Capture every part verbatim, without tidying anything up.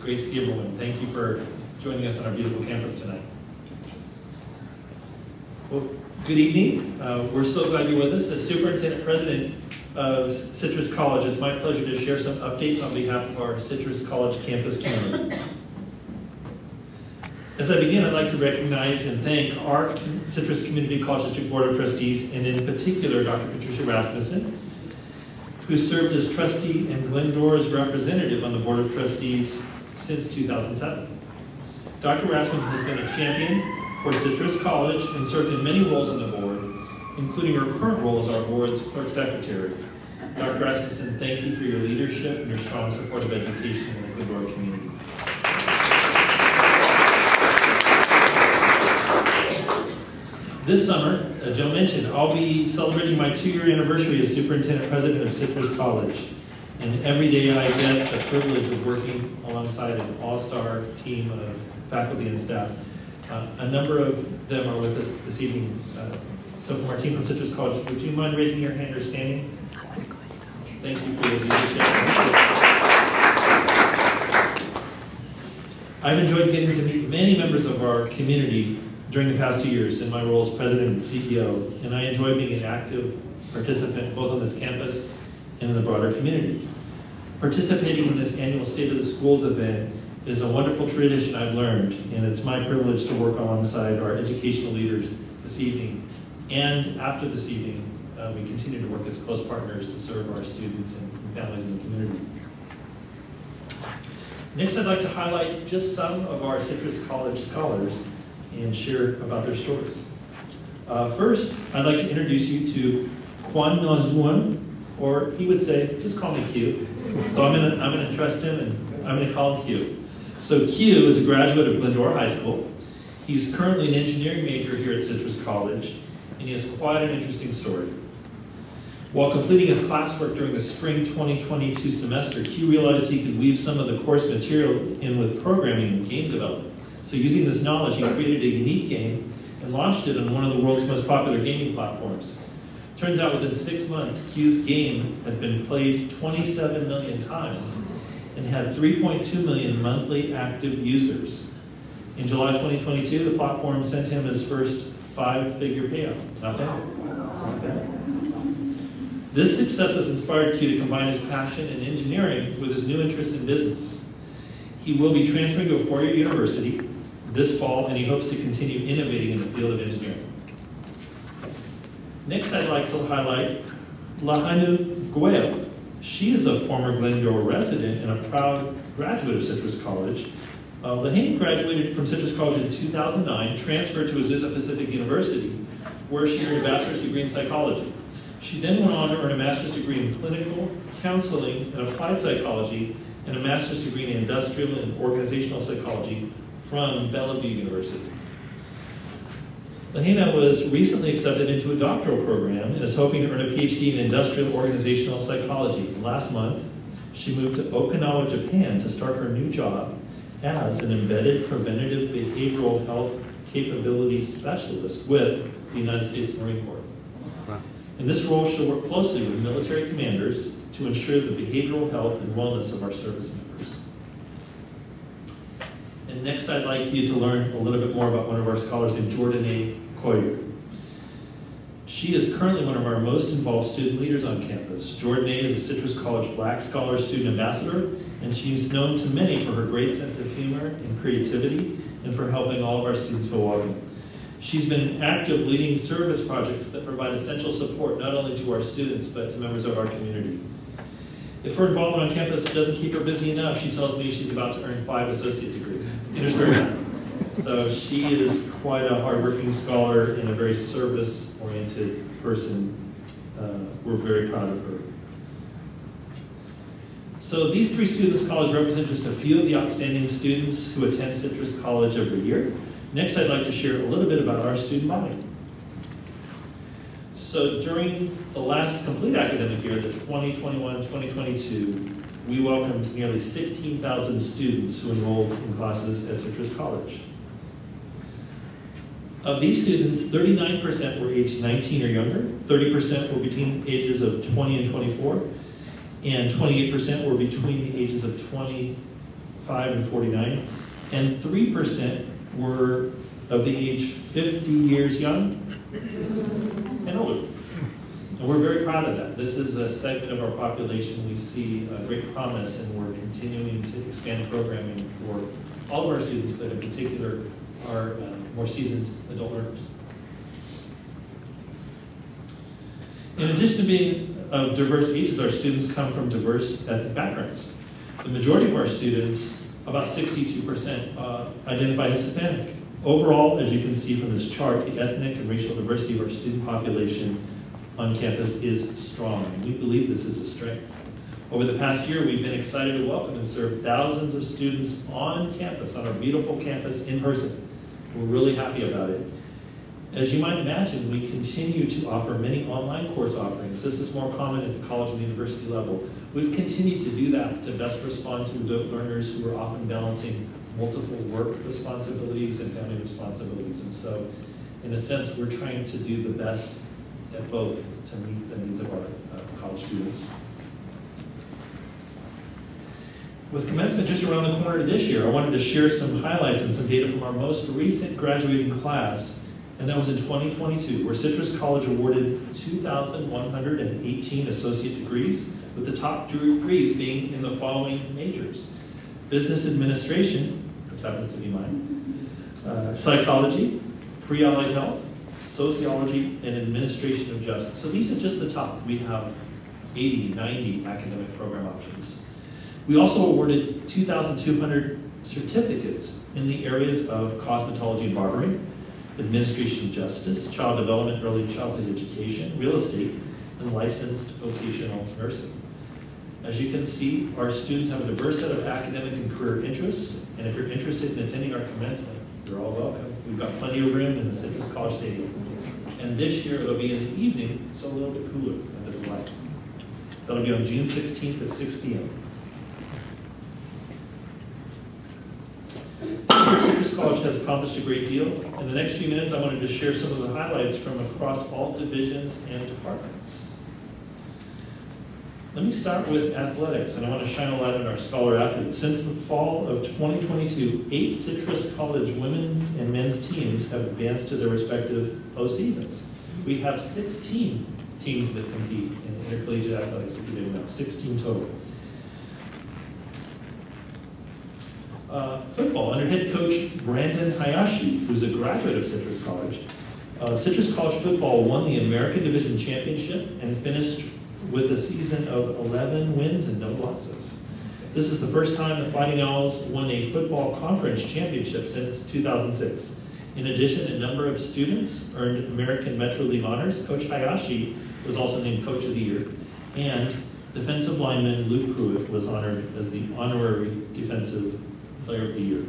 great to see everyone. Thank you for joining us on our beautiful campus tonight. Well, good evening. Uh, we're so glad you're with us. As Superintendent President of Citrus College, it's my pleasure to share some updates on behalf of our Citrus College campus community. As I begin, I'd like to recognize and thank our Citrus Community College District Board of Trustees, and in particular, Doctor Patricia Rasmussen, who served as trustee and Glendora's representative on the Board of Trustees since two thousand seven. Doctor Rasmussen has been a champion for Citrus College and served in many roles on the board, including her current role as our board's clerk secretary. Doctor Rasmussen, thank you for your leadership and your strong support of education in the Glendora community. This summer, as Joe mentioned, I'll be celebrating my two-year anniversary as Superintendent President of Citrus College. And every day I get the privilege of working alongside an all-star team of faculty and staff. Uh, a number of them are with us this evening. Uh, so from our team from Citrus College, would you mind raising your hand or standing? Thank you for your leadership. I've enjoyed getting to meet many members of our community during the past two years in my role as President and C E O, and I enjoy being an active participant both on this campus and in the broader community. Participating in this annual State of the Schools event is a wonderful tradition I've learned, and it's my privilege to work alongside our educational leaders this evening. And after this evening, uh, we continue to work as close partners to serve our students and families in the community. Next, I'd like to highlight just some of our Citrus College scholars and share about their stories. Uh, first, I'd like to introduce you to Kwan Nozuan, or he would say, just call me Q. So I'm gonna, I'm gonna trust him and I'm gonna call him Q. So Q is a graduate of Glendora High School. He's currently an engineering major here at Citrus College, and he has quite an interesting story. While completing his classwork during the spring twenty twenty-two semester, Q realized he could weave some of the course material in with programming and game development. So using this knowledge, he created a unique game and launched it on one of the world's most popular gaming platforms. Turns out within six months, Q's game had been played twenty-seven million times and had three point two million monthly active users. In July twenty twenty-two, the platform sent him his first five-figure payout. Not bad. Not bad. This success has inspired Q to combine his passion in engineering with his new interest in business. He will be transferring to a four-year university this fall, and he hopes to continue innovating in the field of engineering. Next, I'd like to highlight Lahanu Guel. She is a former Glendora resident and a proud graduate of Citrus College. Uh, Lahanu graduated from Citrus College in two thousand nine, transferred to Azusa Pacific University, where she earned a bachelor's degree in psychology. She then went on to earn a master's degree in clinical counseling and applied psychology and a master's degree in industrial and organizational psychology from Bellevue University. Lahana was recently accepted into a doctoral program and is hoping to earn a P H D in industrial organizational psychology. Last month, she moved to Okinawa, Japan to start her new job as an embedded preventative behavioral health capability specialist with the United States Marine Corps. Wow. In this role, she'll work closely with military commanders to ensure the behavioral health and wellness of our service members. And next, I'd like you to learn a little bit more about one of our scholars named Jordanae Coyer. She is currently one of our most involved student leaders on campus. Jordanae is a Citrus College Black Scholar Student Ambassador, and she's known to many for her great sense of humor and creativity and for helping all of our students feel welcome. She's been active leading service projects that provide essential support not only to our students, but to members of our community. If her involvement on campus doesn't keep her busy enough, she tells me she's about to earn five associate degrees in her spare time. So she is quite a hardworking scholar and a very service-oriented person. Uh, we're very proud of her. So these three student scholars represent just a few of the outstanding students who attend Citrus College every year. Next, I'd like to share a little bit about our student body. So during the last complete academic year, the twenty twenty-one twenty twenty-two, we welcomed nearly sixteen thousand students who enrolled in classes at Citrus College. Of these students, thirty-nine percent were aged nineteen or younger, thirty percent were between ages of twenty and twenty-four, and twenty-eight percent were between the ages of twenty forty-five and forty-nine, and three percent were of the age fifty years young and older. And we're very proud of that. This is a segment of our population we see uh, great promise, and we're continuing to expand programming for all of our students, but in particular our uh, more seasoned adult learners. In addition to being of diverse ages, our students come from diverse ethnic backgrounds. The majority of our students, about sixty-two percent, uh, identify as Hispanic. Overall, as you can see from this chart, the ethnic and racial diversity of our student population on campus is strong, and we believe this is a strength. Over the past year, we've been excited to welcome and serve thousands of students on campus, on our beautiful campus in person. We're really happy about it. As you might imagine, we continue to offer many online course offerings. This is more common at the college and university level. We've continued to do that to best respond to adult learners who are often balancing multiple work responsibilities and family responsibilities. And so, in a sense, we're trying to do the best at both to meet the needs of our uh, college students. With commencement just around the corner this year, I wanted to share some highlights and some data from our most recent graduating class, and that was in twenty twenty-two, where Citrus College awarded two thousand one hundred eighteen associate degrees, with the top degrees being in the following majors: business administration, which happens to be mine, uh, psychology, pre-allied health, sociology, and administration of justice. So these are just the top. We have eighty, ninety academic program options. We also awarded two thousand two hundred certificates in the areas of cosmetology and barbering, administration of justice, child development, early childhood education, real estate, and licensed vocational nursing. As you can see, our students have a diverse set of academic and career interests, and if you're interested in attending our commencement, you're all welcome. We've got plenty of room in the Citrus College Stadium. And this year it'll be in the evening, so a little bit cooler under the lights. That'll be on June sixteenth at six p m This year, Citrus College has accomplished a great deal. In the next few minutes, I wanted to share some of the highlights from across all divisions and departments. Let me start with athletics, and I want to shine a light on our scholar athletes. Since the fall of twenty twenty-two, eight Citrus College women's and men's teams have advanced to their respective postseasons. We have sixteen teams that compete in intercollegiate athletics, if you didn't know, sixteen total. Uh, football, under head coach Brandon Hayashi, who's a graduate of Citrus College. Uh, Citrus College football won the American Division Championship and finished with a season of eleven wins and no losses. This is the first time the Fighting Owls won a football conference championship since two thousand six. In addition, a number of students earned American Metro League honors. Coach Hayashi was also named Coach of the Year, and defensive lineman Luke Pruitt was honored as the honorary defensive player of the year.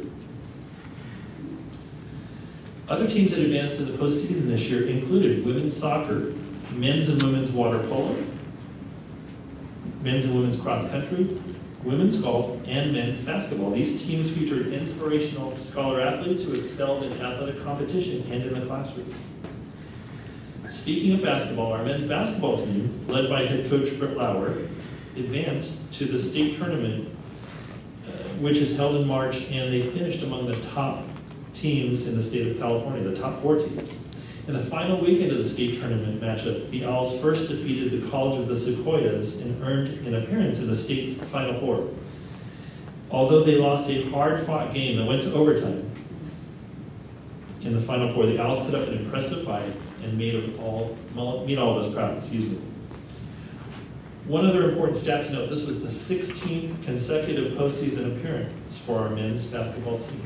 Other teams that advanced to the postseason this year included women's soccer, men's and women's water polo, men's and women's cross country, women's golf, and men's basketball. These teams featured inspirational scholar athletes who excelled in athletic competition and in the classroom. Speaking of basketball, our men's basketball team, led by head coach Britt Lauer, advanced to the state tournament, uh, which is held in March, and they finished among the top teams in the state of California, the top four teams. In the final weekend of the state tournament matchup, the Owls first defeated the College of the Sequoias and earned an appearance in the state's Final Four. Although they lost a hard-fought game that went to overtime, in the Final Four, the Owls put up an impressive fight and made all, made all of us proud, excuse me. One other important stat to note, this was the sixteenth consecutive postseason appearance for our men's basketball team.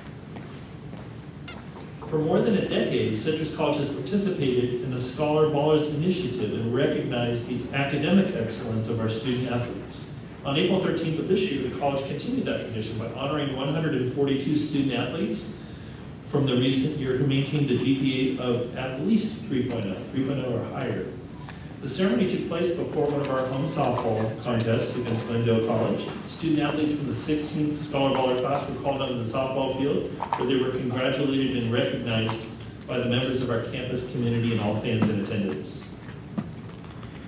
For more than a decade, Citrus College has participated in the Scholar Ballers Initiative and recognized the academic excellence of our student athletes. On April thirteenth of this year, the college continued that tradition by honoring one hundred forty-two student athletes from the recent year who maintained a G P A of at least three point oh, three point oh or higher. The ceremony took place before one of our home softball contests against Glendora College. Student athletes from the sixteenth Scholar Baller class were called onto the softball field, where they were congratulated and recognized by the members of our campus community and all fans in attendance.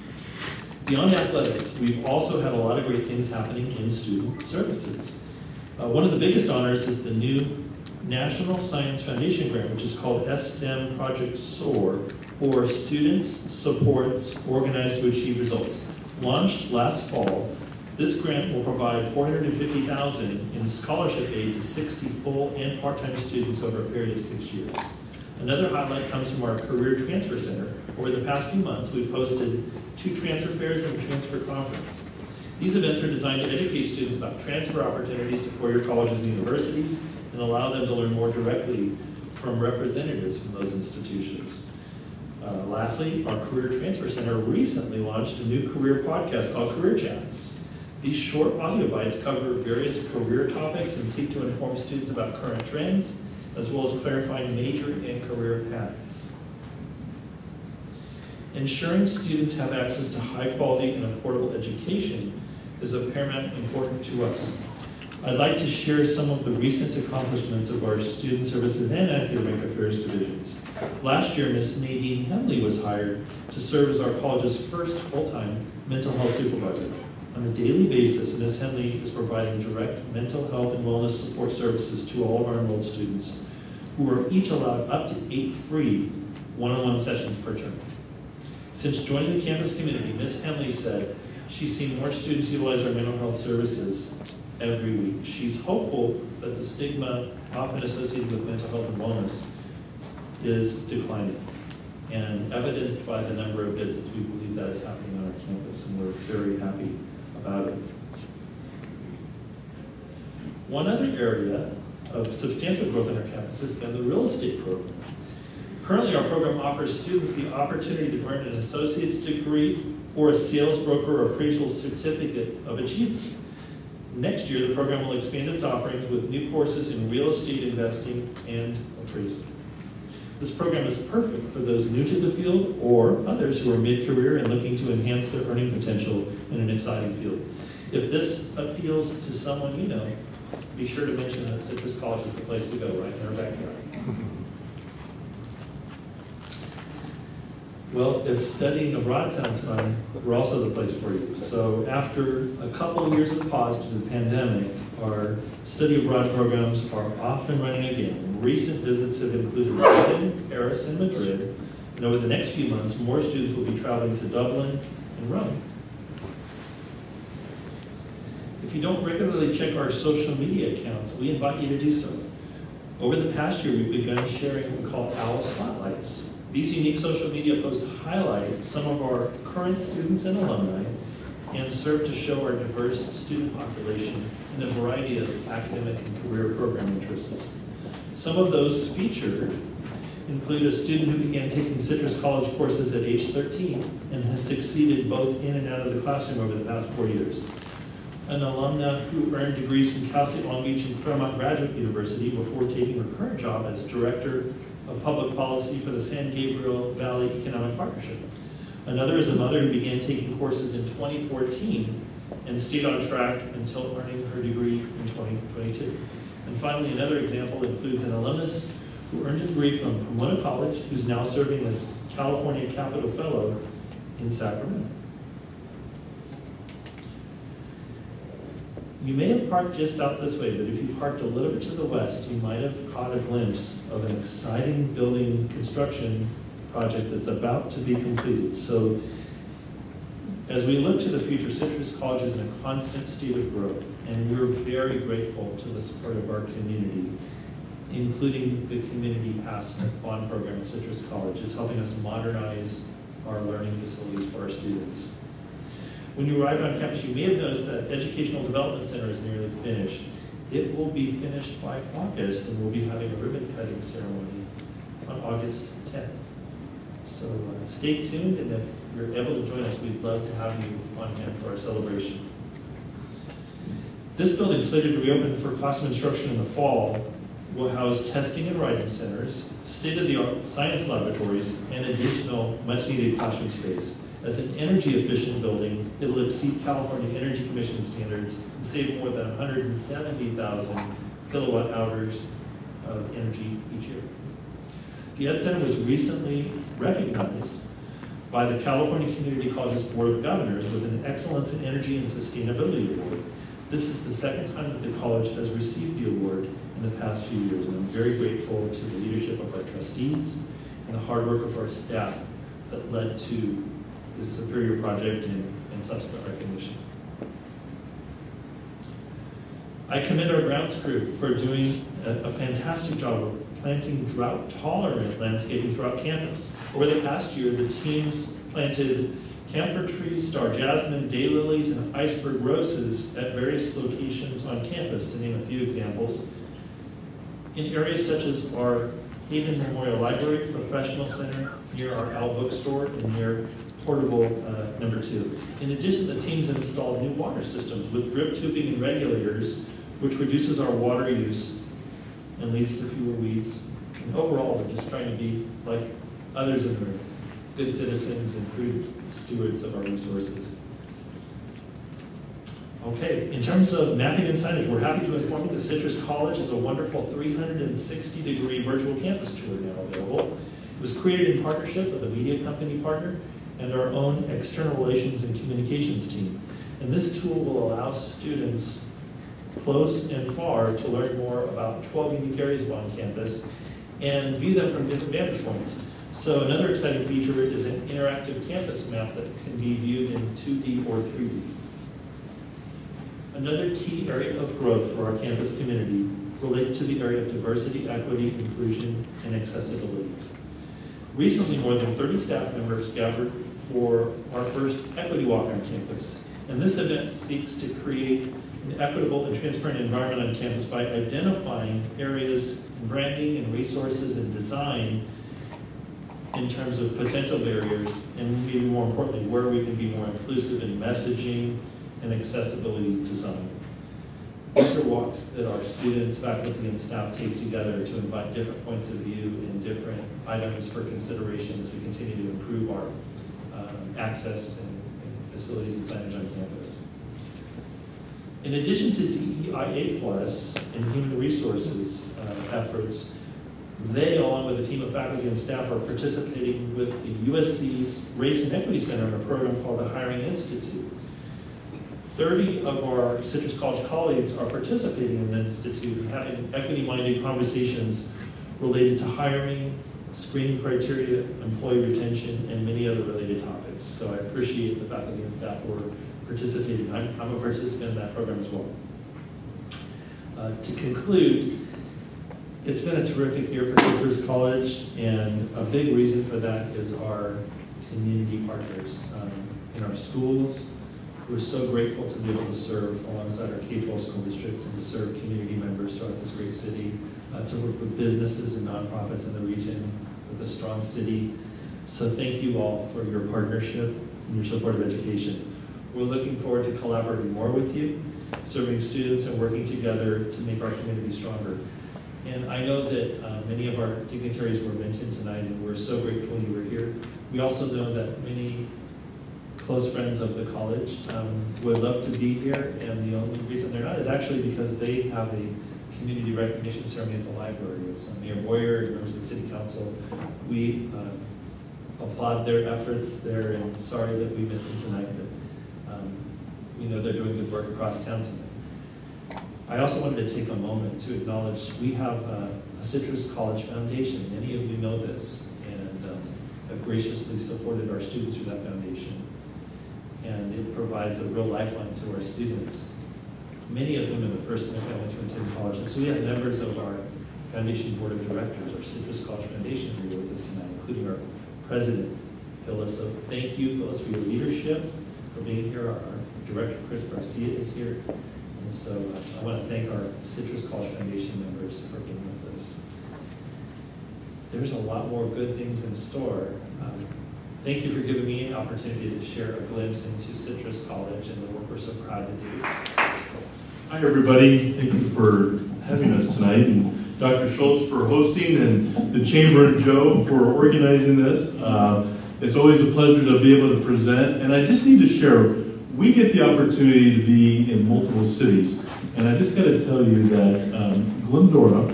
Beyond athletics, we've also had a lot of great things happening in student services. Uh, one of the biggest honors is the new National Science Foundation grant, which is called S STEM Project SOAR, or Students, Supports, Organized to Achieve Results. Launched last fall, this grant will provide four hundred fifty thousand dollars in scholarship aid to sixty full and part-time students over a period of six years. Another highlight comes from our Career Transfer Center. Over the past few months, we've hosted two transfer fairs and a transfer conference. These events are designed to educate students about transfer opportunities to four-year colleges and universities and allow them to learn more directly from representatives from those institutions. Uh, lastly, our Career Transfer Center recently launched a new career podcast called Career Chats. These short audio bites cover various career topics and seek to inform students about current trends, as well as clarifying major and career paths. Ensuring students have access to high quality and affordable education is of paramount importance to us. I'd like to share some of the recent accomplishments of our Student Services and Academic Affairs divisions. Last year, Miz Nadine Henley was hired to serve as our college's first full-time mental health supervisor. On a daily basis, Miz Henley is providing direct mental health and wellness support services to all of our enrolled students, who are each allowed up to eight free one-on-one sessions per term. Since joining the campus community, Miz Henley said she's seen more students utilize our mental health services every week. She's hopeful that the stigma often associated with mental health and wellness is declining. And evidenced by the number of visits, we believe that is happening on our campus, and we're very happy about it. One other area of substantial growth on our campus has been the real estate program. Currently, our program offers students the opportunity to earn an associate's degree or a sales broker or appraisal certificate of achievement. Next year, the program will expand its offerings with new courses in real estate investing and appraisal. This program is perfect for those new to the field or others who are mid-career and looking to enhance their earning potential in an exciting field. If this appeals to someone you know, be sure to mention that Citrus College is the place to go, right in our backyard. Well, if studying abroad sounds fun, we're also the place for you. So after a couple of years of pause due to the pandemic, our study abroad programs are off and running again. Recent visits have included London, Paris, and Madrid. And over the next few months, more students will be traveling to Dublin and Rome. If you don't regularly check our social media accounts, we invite you to do so. Over the past year, we've begun sharing what we call OWL Spotlights. These unique social media posts highlight some of our current students and alumni and serve to show our diverse student population in a variety of academic and career program interests. Some of those featured include a student who began taking Citrus College courses at age thirteen and has succeeded both in and out of the classroom over the past four years. An alumna who earned degrees from Cal State Long Beach and Claremont Graduate University before taking her current job as Director of Public Policy for the San Gabriel Valley Economic Partnership. Another is a mother who began taking courses in twenty fourteen and stayed on track until earning her degree in twenty twenty-two. And finally, another example includes an alumnus who earned a degree from Pomona College, who's now serving as California Capitol Fellow in Sacramento. You may have parked just out this way, but if you parked a little bit to the west, you might have caught a glimpse of an exciting building construction project that's about to be completed. So as we look to the future, Citrus College is in a constant state of growth, and we're very grateful to the support of our community, including the Community Pass Bond program at Citrus College. It's helping us modernize our learning facilities for our students. When you arrived on campus, you may have noticed that Educational Development Center is nearly finished. It will be finished by August, and we'll be having a ribbon cutting ceremony on August tenth. So uh, stay tuned, and if you're able to join us, we'd love to have you on hand for our celebration. This building, slated to reopen for classroom instruction in the fall, will house testing and writing centers, state-of-the-art science laboratories, and additional much-needed classroom space. As an energy-efficient building, it will exceed California Energy Commission standards and save more than one hundred seventy thousand kilowatt hours of energy each year. The Ed Center was recently recognized by the California Community Colleges Board of Governors with an Excellence in Energy and Sustainability Award. This is the second time that the college has received the award in the past few years, and I'm very grateful to the leadership of our trustees and the hard work of our staff that led to this superior project and, and subsequent recognition. I commend our grounds crew for doing a, a fantastic job of planting drought-tolerant landscaping throughout campus. Over the past year, the teams planted camphor trees, star jasmine, daylilies, and iceberg roses at various locations on campus, to name a few examples. In areas such as our Hayden Memorial Library, Professional Center, near our Al Bookstore, and near Portable uh, number two. In addition, the teams installed new water systems with drip tubing and regulators, which reduces our water use and leads to fewer weeds. And overall, we're just trying to be like others in the room, good citizens and good stewards of our resources. Okay, in terms of mapping and signage, we're happy to inform you that Citrus College has a wonderful three hundred sixty degree virtual campus tour now available. It was created in partnership with a media company partner and our own external relations and communications team. And this tool will allow students close and far to learn more about twelve unique areas on campus and view them from different vantage points. So another exciting feature is an interactive campus map that can be viewed in two D or three D. Another key area of growth for our campus community relates to the area of diversity, equity, inclusion, and accessibility. Recently, more than thirty staff members gathered for our first Equity Walk on campus. And this event seeks to create an equitable and transparent environment on campus by identifying areas in branding and resources and design in terms of potential barriers, and maybe more importantly, where we can be more inclusive in messaging and accessibility design. These are walks that our students, faculty, and staff take together to invite different points of view and different items for consideration as we continue to improve our um, access and, and facilities and signage on campus. In addition to D E I A plus and human resources uh, efforts, they, along with a team of faculty and staff, are participating with the U S C's Race and Equity Center in a program called the Hiring Institute. thirty of our Citrus College colleagues are participating in the Institute and having equity-minded conversations related to hiring, screening criteria, employee retention, and many other related topics. So I appreciate the faculty and staff who are participating. I'm, I'm a participant in that program as well. Uh, to conclude, it's been a terrific year for Citrus College, and a big reason for that is our community partners um, in our schools. We're so grateful to be able to serve alongside our K twelve school districts and to serve community members throughout this great city, uh, to work with businesses and nonprofits in the region with a strong city. So thank you all for your partnership and your support of education. We're looking forward to collaborating more with you, serving students and working together to make our community stronger. And I know that uh, many of our dignitaries were mentioned tonight, and we're so grateful you were here. We also know that many close friends of the college um, would love to be here, and the only reason they're not is actually because they have a community recognition ceremony at the library. It's Mayor Boyer and members of the City Council. We uh, applaud their efforts there, and sorry that we missed them tonight, but um, we know they're doing good work across town tonight. I also wanted to take a moment to acknowledge we have uh, a Citrus College Foundation. Many of you know this, and um, have graciously supported our students through that foundation. And it provides a real lifeline to our students, many of whom are the first in their family to attend college. And so we have members of our foundation board of directors, our Citrus College Foundation, who are with us tonight, including our president, Phyllis. So thank you, Phyllis, for your leadership, for being here. Our, our director, Chris Garcia, is here. And so uh, I want to thank our Citrus College Foundation members for being with us. There's a lot more good things in store. Um, Thank you for giving me an opportunity to share a glimpse into Citrus College and the work we're so proud to do. Hi, everybody. Thank you for having us tonight, and Doctor Schulz for hosting, and the Chamber and Joe for organizing this. Uh, it's always a pleasure to be able to present, and I just need to share, we get the opportunity to be in multiple cities, and I just got to tell you that um, Glendora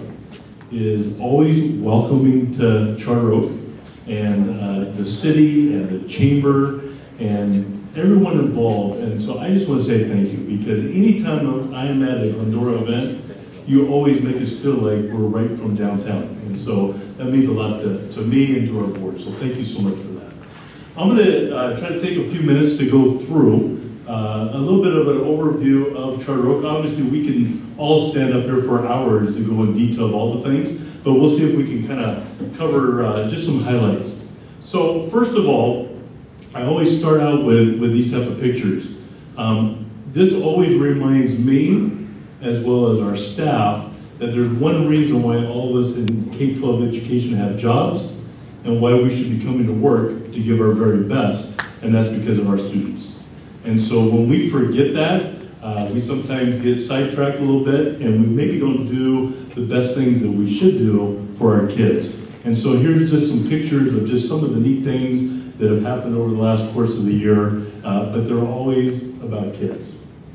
is always welcoming to Charter Oak, and uh, the city and the chamber and everyone involved. And so I just want to say thank you, because anytime I'm at a Glendora event, you always make us feel like we're right from downtown. And so that means a lot to, to me and to our board. So thank you so much for that. I'm going to uh, try to take a few minutes to go through uh, a little bit of an overview of Charter Oak. Obviously, we can all stand up here for hours to go in detail of all the things, but we'll see if we can kind of cover uh, just some highlights. So first of all, I always start out with, with these type of pictures. Um, this always reminds me, as well as our staff, that there's one reason why all of us in K twelve education have jobs and why we should be coming to work to give our very best, and that's because of our students. And so when we forget that, uh, we sometimes get sidetracked a little bit and we maybe don't do the best things that we should do for our kids. And so here's just some pictures of just some of the neat things that have happened over the last course of the year, uh, but they're always about kids.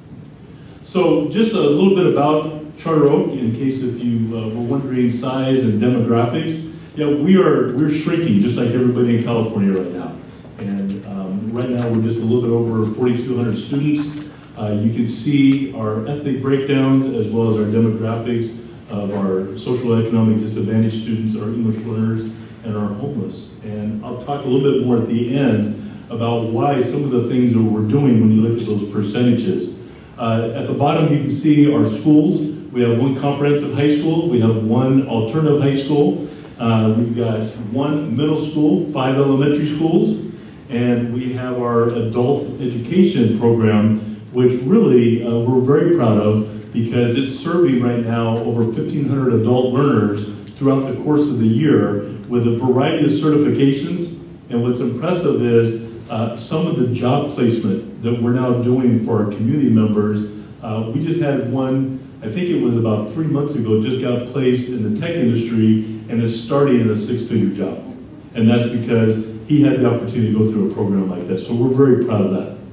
So just a little bit about Charter Oak, in case if you uh, were wondering size and demographics. Yeah, we are we're shrinking just like everybody in California right now. And um, right now we're just a little bit over forty-two hundred students. Uh, you can see our ethnic breakdowns as well as our demographics of our social economic disadvantaged students, our English learners, and our homeless. And I'll talk a little bit more at the end about why some of the things that we're doing when you look at those percentages. Uh, at the bottom, you can see our schools. We have one comprehensive high school. We have one alternative high school. Uh, we've got one middle school, five elementary schools, and we have our adult education program, which really uh, we're very proud of because it's serving right now over fifteen hundred adult learners throughout the course of the year with a variety of certifications. And what's impressive is Uh, some of the job placement that we're now doing for our community members. Uh, we just had one, I think it was about three months ago, just got placed in the tech industry and is starting in a six-figure job. And that's because he had the opportunity to go through a program like that. So we're very proud of that.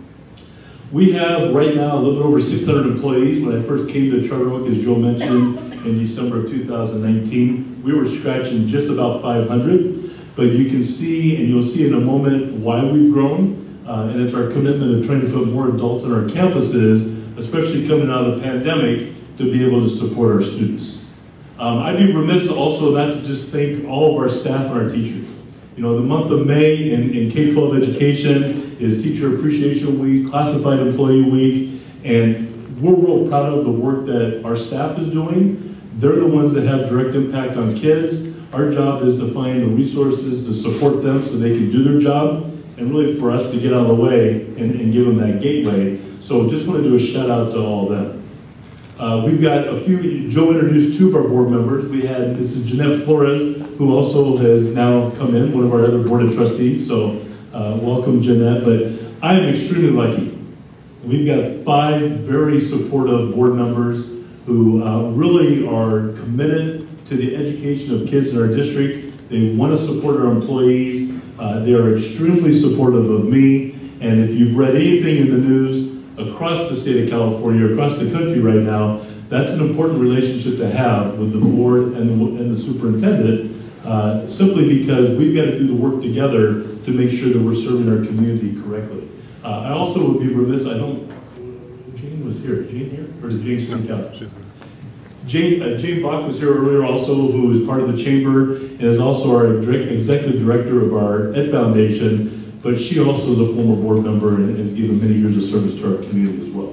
We have right now a little bit over six hundred employees. When I first came to Charter Oak, as Joe mentioned, in December of two thousand nineteen, we were scratching just about five hundred. But you can see, and you'll see in a moment, why we've grown, uh, and it's our commitment of trying to put more adults on our campuses, especially coming out of the pandemic, to be able to support our students. Um, I'd be remiss also not to just thank all of our staff and our teachers. You know, the month of May in, in K twelve education is Teacher Appreciation Week, Classified Employee Week, and we're real proud of the work that our staff is doing. They're the ones that have direct impact on kids. Our job is to find the resources to support them so they can do their job, and really for us to get out of the way and, and give them that gateway. So just want to do a shout out to all of them. Uh, we've got a few, Joe introduced two of our board members. We had, this is Jeanette Flores, who also has now come in, one of our other board of trustees. So uh, welcome, Jeanette. But I am extremely lucky. We've got five very supportive board members who uh, really are committed to the education of kids in our district. They want to support our employees. Uh, they are extremely supportive of me. And if you've read anything in the news across the state of California, across the country right now, that's an important relationship to have with the board and the, and the superintendent, uh, simply because we've got to do the work together to make sure that we're serving our community correctly. Uh, I also would be remiss, I don't, Jane was here, Jane here? Or did Jane sneak out? Jane, uh, Jane Bach was here earlier also, who is part of the chamber and is also our direct, executive director of our Ed Foundation, but she also is a former board member and has given many years of service to our community as well.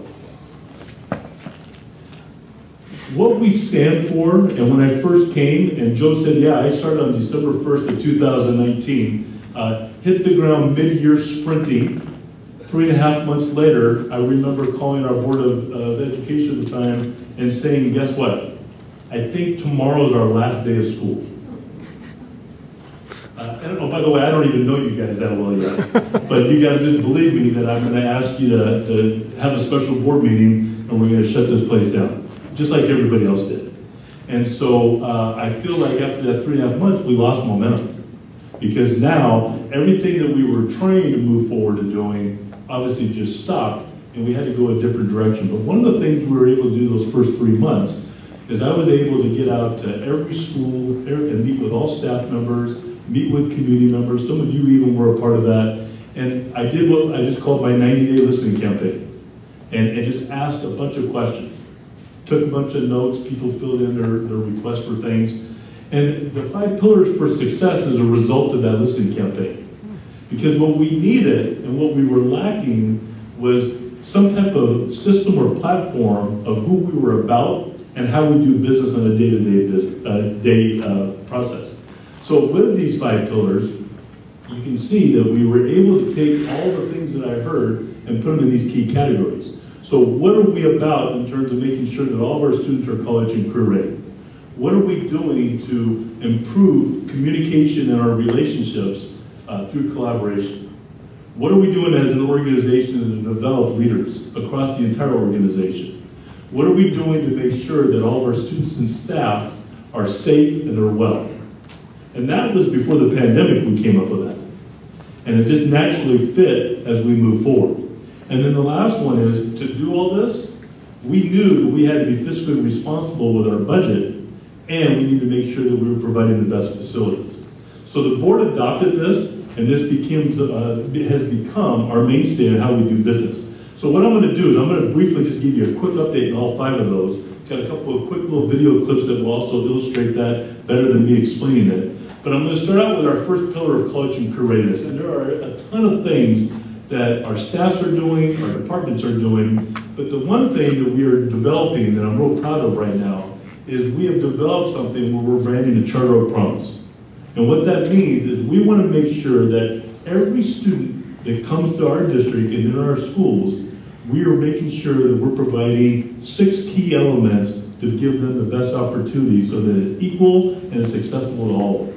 What we stand for, and when I first came, and Joe said, yeah, I started on December first of two thousand nineteen, uh, hit the ground mid-year sprinting. Three and a half months later, I remember calling our Board of uh, Education at the time and saying, guess what? I think tomorrow is our last day of school. Uh, and, oh, by the way, I don't even know you guys that well yet, but you got to just believe me that I'm going to ask you to, to have a special board meeting and we're going to shut this place down, just like everybody else did. And so uh, I feel like after that three and a half months, we lost momentum because now everything that we were trying to move forward to doing obviously just stopped, and we had to go a different direction. But one of the things we were able to do those first three months is I was able to get out to every school and meet with all staff members, meet with community members. Some of you even were a part of that. And I did what I just called my ninety day listening campaign, and, and just asked a bunch of questions. Took a bunch of notes, people filled in their, their requests for things. And the five pillars for success is a result of that listening campaign. Because what we needed and what we were lacking was some type of system or platform of who we were about and how we do business on a day-to-day business, uh, day uh, process. So with these five pillars, you can see that we were able to take all the things that I heard and put them in these key categories. So what are we about in terms of making sure that all of our students are college and career ready? What are we doing to improve communication in our relationships uh, through collaboration? What are we doing as an organization to develop leaders across the entire organization? What are we doing to make sure that all of our students and staff are safe and they're well? And that was before the pandemic we came up with that. And it just naturally fit as we move forward. And then the last one is, to do all this, we knew that we had to be fiscally responsible with our budget, and we need to make sure that we were providing the best facilities. So the board adopted this, and this became, uh, has become our mainstay in how we do business. So what I'm going to do is I'm going to briefly just give you a quick update on all five of those. Got a couple of quick little video clips that will also illustrate that better than me explaining it. But I'm going to start out with our first pillar of college and career readiness. And there are a ton of things that our staffs are doing, our departments are doing. But the one thing that we are developing that I'm real proud of right now is we have developed something where we're branding a Charter of Promise. And what that means is we want to make sure that every student that comes to our district and in our schools, we are making sure that we're providing six key elements to give them the best opportunity so that it's equal and it's accessible to all.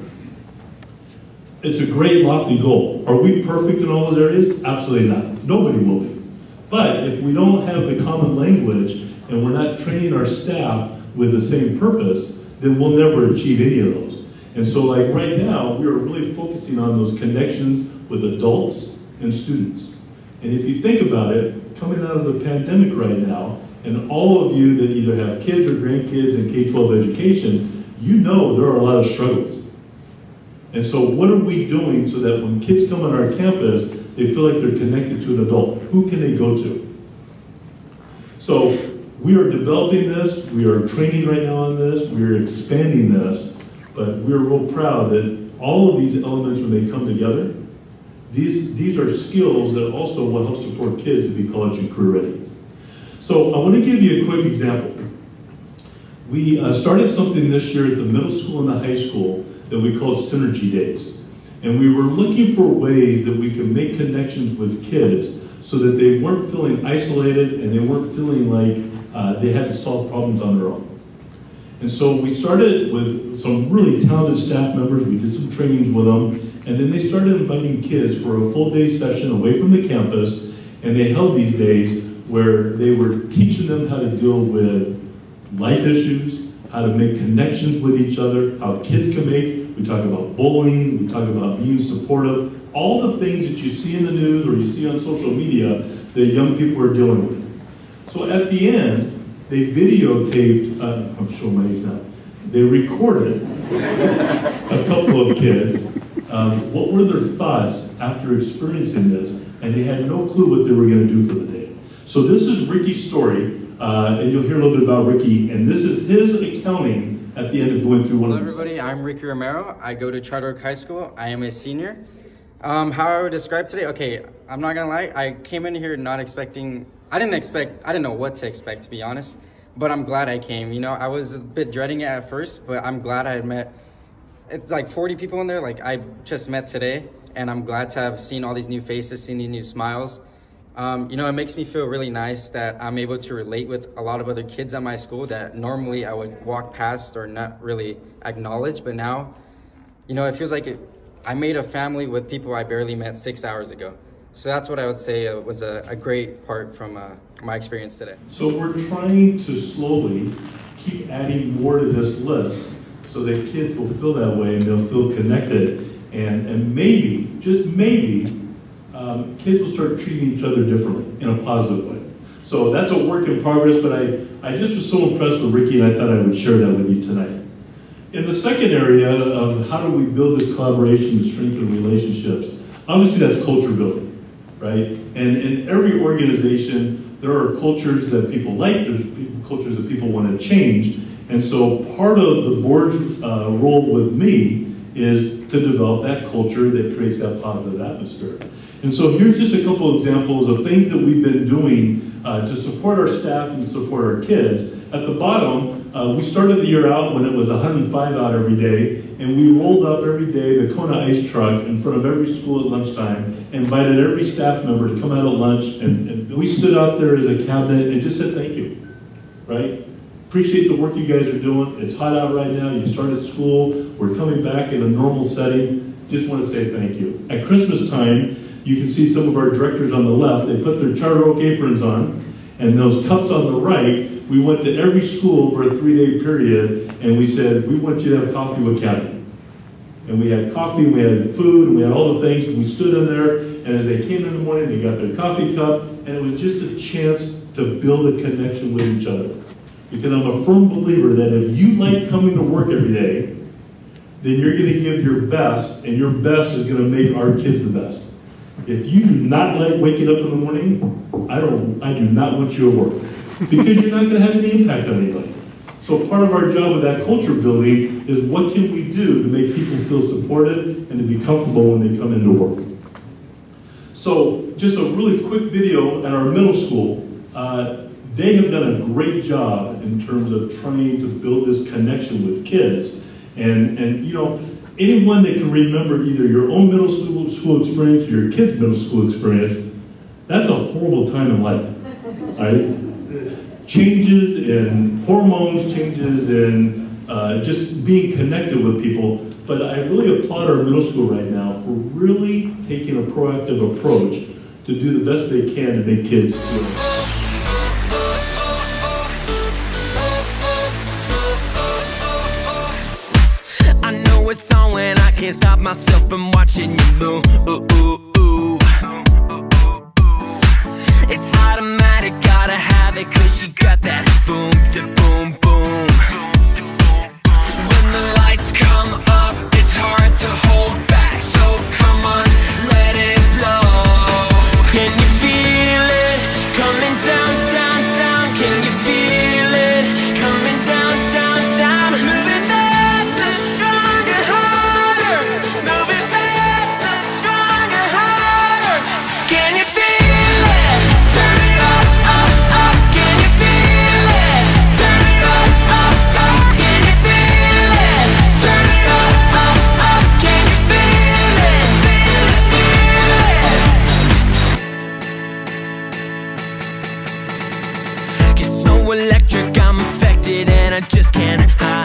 It's a great lofty goal. Are we perfect in all those areas? Absolutely not. Nobody will be. But if we don't have the common language and we're not training our staff with the same purpose, then we'll never achieve any of those. And so like right now, we are really focusing on those connections with adults and students. And if you think about it, coming out of the pandemic right now, and all of you that either have kids or grandkids in K twelve education, you know there are a lot of struggles. And so what are we doing so that when kids come on our campus, they feel like they're connected to an adult? Who can they go to? So we are developing this, we are training right now on this, we are expanding this, but we're real proud that all of these elements, when they come together, these, these are skills that also will help support kids to be college and career ready. So I want to give you a quick example. We uh, started something this year at the middle school and the high school that we called Synergy Days. And we were looking for ways that we could make connections with kids so that they weren't feeling isolated and they weren't feeling like uh, they had to solve problems on their own. And so we started with some really talented staff members. We did some trainings with them. And then they started inviting kids for a full day session away from the campus. And they held these days where they were teaching them how to deal with life issues, how to make connections with each other, how kids can make. We talk about bullying, we talk about being supportive, all the things that you see in the news or you see on social media that young people are dealing with. So at the end, they videotaped, uh, I'm showing my age now, they recorded a couple of kids. Um, what were their thoughts after experiencing this? And they had no clue what they were going to do for the day. So this is Ricky's story, uh, and you'll hear a little bit about Ricky, and this is his accounting at the end of going through one Hello of these. Hello everybody, I'm Ricky Romero. I go to Charter Oak High School. I am a senior. Um, how I would describe today, okay, I'm not gonna lie, I came in here not expecting, I didn't expect, I didn't know what to expect, to be honest, but I'm glad I came. You know, I was a bit dreading it at first, but I'm glad I had met, it's like forty people in there, like I just met today, and I'm glad to have seen all these new faces, seen these new smiles. Um, you know, it makes me feel really nice that I'm able to relate with a lot of other kids at my school that normally I would walk past or not really acknowledge, but now, you know, it feels like it, I made a family with people I barely met six hours ago. So that's what I would say was a, a great part from uh, my experience today. So we're trying to slowly keep adding more to this list so that kids will feel that way and they'll feel connected. And, and maybe, just maybe, um, kids will start treating each other differently in a positive way. So that's a work in progress, but I, I just was so impressed with Ricky and I thought I would share that with you tonight. In the second area of how do we build this collaboration and strengthen relationships, obviously that's culture building. right? And in every organization, there are cultures that people like, there's cultures that people want to change. And so part of the board's uh, role with me is to develop that culture that creates that positive atmosphere. And so here's just a couple examples of things that we've been doing uh, to support our staff and to support our kids. At the bottom, uh, we started the year out when it was one hundred five out every day, and we rolled up every day the Kona ice truck in front of every school at lunchtime, invited every staff member to come out at lunch, and, and we stood out there as a cabinet and just said thank you, right? Appreciate the work you guys are doing. It's hot out right now. You started school. We're coming back in a normal setting. Just want to say thank you. At Christmas time, you can see some of our directors on the left. They put their Charter Oak aprons on, and those cups on the right, we went to every school for a three-day period, and we said, we want you to have coffee with Captain. And we had coffee, we had food, and we had all the things. We stood in there, and as they came in the morning, they got their coffee cup, and it was just a chance to build a connection with each other. Because I'm a firm believer that if you like coming to work every day, then you're going to give your best, and your best is going to make our kids the best. If you do not like waking up in the morning, I don't, I do not want you at work. Because you're not going to have any impact on anybody. So part of our job with that culture building is what can we do to make people feel supported and to be comfortable when they come into work. So just a really quick video at our middle school. Uh, they have done a great job in terms of trying to build this connection with kids. And, and you know, anyone that can remember either your own middle school, school experience or your kid's middle school experience, that's a horrible time in life, right? Changes in hormones, changes in uh, just being connected with people. But I really applaud our middle school right now for really taking a proactive approach to do the best they can to make kids feel. I know it's on when I can't stop myself from watching you move. Ooh, ooh, ooh. It's automatic, gotta have it, cause you got that boom, da boom, boom. When the lights come up, it's hard to hold back, so come on, let it blow. Can you feel it? Coming down, down, down. Can you feel it? Coming down, down, down. Moving faster, stronger, harder. Moving faster, stronger, harder. Can you feel it? Turn it up, up, up. Can you feel it? Turn it up, up, up. Can you feel it? Turn it up, up, up. Can you feel it? Feel it, feel it. You're so electric, I'm infected, and I just can't hide.